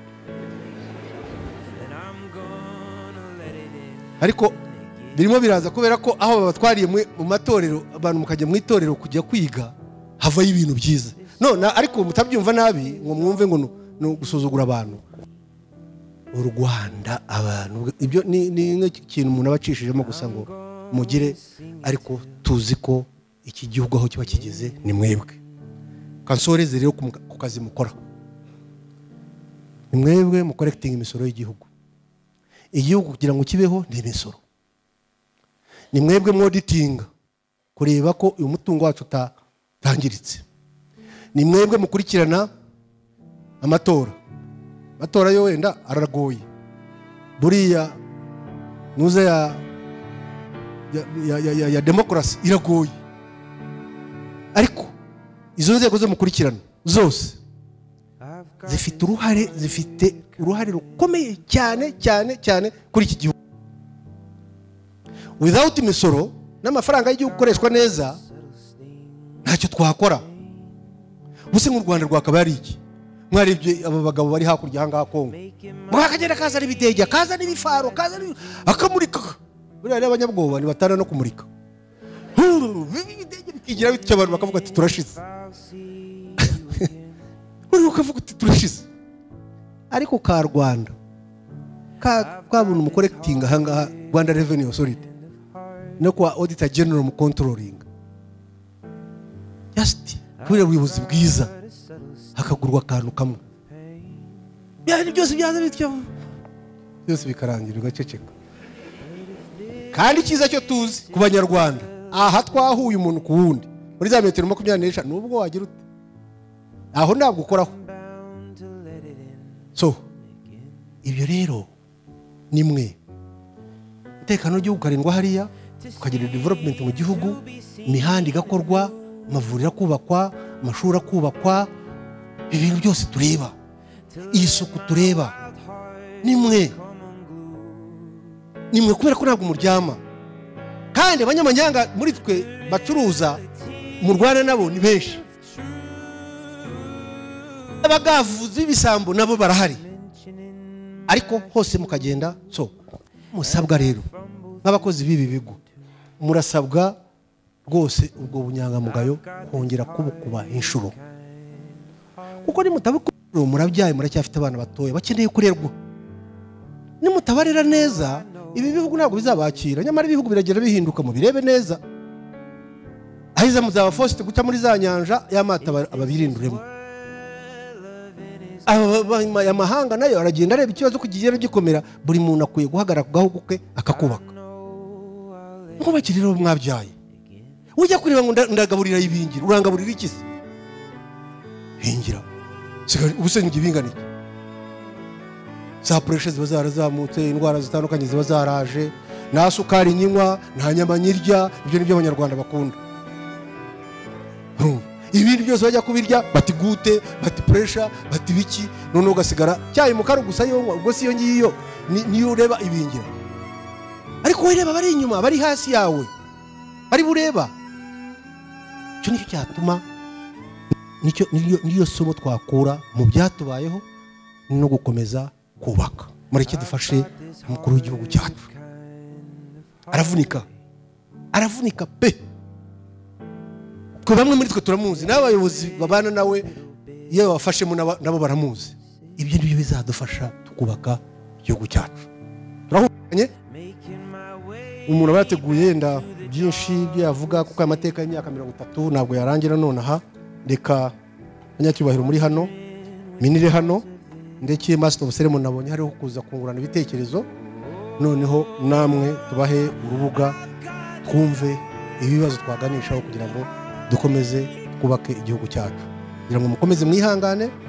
Ariko birimo biraza kubera ko aho babatwariye mu matorero, abantu mukajya mu itorero kujya kwiga, havayo ibintu byiza. None ariko mutabyumva nabi ngo mwumve ngo no gusuzugura abantu. U Rwanda abantu ibyo ni nk'ikintu umuntu abacishijemo gusa ngo mugire, ariko tuzi ko iki gihugu aho kiba kigeze ni mwebwe. Kansoreze rero ku kazi mukora, ni mwebwe mu collecting imisoro y'igihugu. Igihugu kugira ngo kibeho ni imisoro. Ni mwebwe mu auditing kureba ko uyu mutungo wacu utangiritse. Ni mwebwe mukurikirana amatora yo wenda aragoye, buriya nuze ya demokrasi iragoye, ariko izo nzego zo mukurikirana zose zifite uruhare rukomeye cyane kuri iki gihugu. Without imisoro n'amafaranga y'igihugu gukoreshwa neza ntacyo twakora. Buse mu Rwanda rwakaba ari iki? Mwarebye aba bagabo bari hakurya hanga Kongo, mwakagera kaza n'ibidege, kaza n'ibifaro, kaza akamurika. Buriya abanyabwoba ni batana no kumurika. bikigira bityo abantu bakavuga ati turashize uri ukavuga ati turashize ariko ka Rwanda kabona mu collecting ahangaha Rwanda Revenue Authority no kwa Auditor General mu controlling just kubera ubuyobozi bwiza hakagurwa akantu kamwe byari byose byaza bityo byose bikarangira ugaceceka kandi cyiza cyo tuzi ku banyarwanda aha twahuye umuntu ku wundi muri za metero 25 nubwo wagira ute aho ntabwo ukoraho so ibyo rero nimwe umutekano w'igihugu karindwa hariya ukagira development mu gihugu imihanda igakorwa amavuriro kubakwa amashuri akubakwa ibintu byose tureba isuku tureba nimwe kubera ko ntabwo muryama kandi abanyamanyanga muri twe bacuruza mu Rwanda nabo ni benshi abagavuzi b'ibisambo nabo barahari ariko hose mukagenda so musabwa rero nk'abakozi b'ibi bigo murasabwa rwose ubwo bunyangamugayo kongera kubukuba inshuro kuko nimutabukora murabyaye muracyafite abana batoya bakeneye kurerwa nimutabarera neza ibi bihugu ntabwo bizabakira nyamara ibihugu biragera bihinduka mu birebe neza ahiza muzaba forced guca muri za nyanja y'amata ababirinduremo amahanga nayo aragenda areba ikibazo kugigera gikomera buri muntu akwiye guhagarara ku gahugu ke akakubaka ngo bakiriro mwabyaye ujya kureba ngo ndagaburira ibingira urangaburira iki se hingira ubusenge ibinganike za pressure ziba zarazamutse indwara zitandukanye ziba zaraje na sukari nyinywa nta nyama nyirya ibyo nibyo abanyarwanda bakunda ibindi byose bajya kubirya bati gute bati pressure bati biki none ugasigara cyayi mukaro gusa yonywa ubwo si yo ngiyo niyo ureba ibingira ariko wireba bari inyuma bari hasi yawe bari bureba cyo nicyo cyatuma niyo somo twakura mu byatubayeho no gukomeza kubaka mureke dufashe umukuru w'igihugu cyacu aravunika pe ko bamwe muri twe turamuzi n'abayobozi babana nawe iyo bafashemo nabo baramuzi ibyo nibyo bizadufasha tukubaka igihugu cyacu turahukanye umuntu bateguye yenda byinshi byo yavuga kuko amateka y'imyaka 30 ntabwo yarangira none aha reka abanyacyubahiro muri hano minire hano ndetse master of ceremony nabonye hariho kuza kungurana ibitekerezo noneho namwe tubahe urubuga twumve ibibazo twaganishaho kugira ngo dukomeze kubake igihugu cyacu kugira ngo mukomeze mwihangane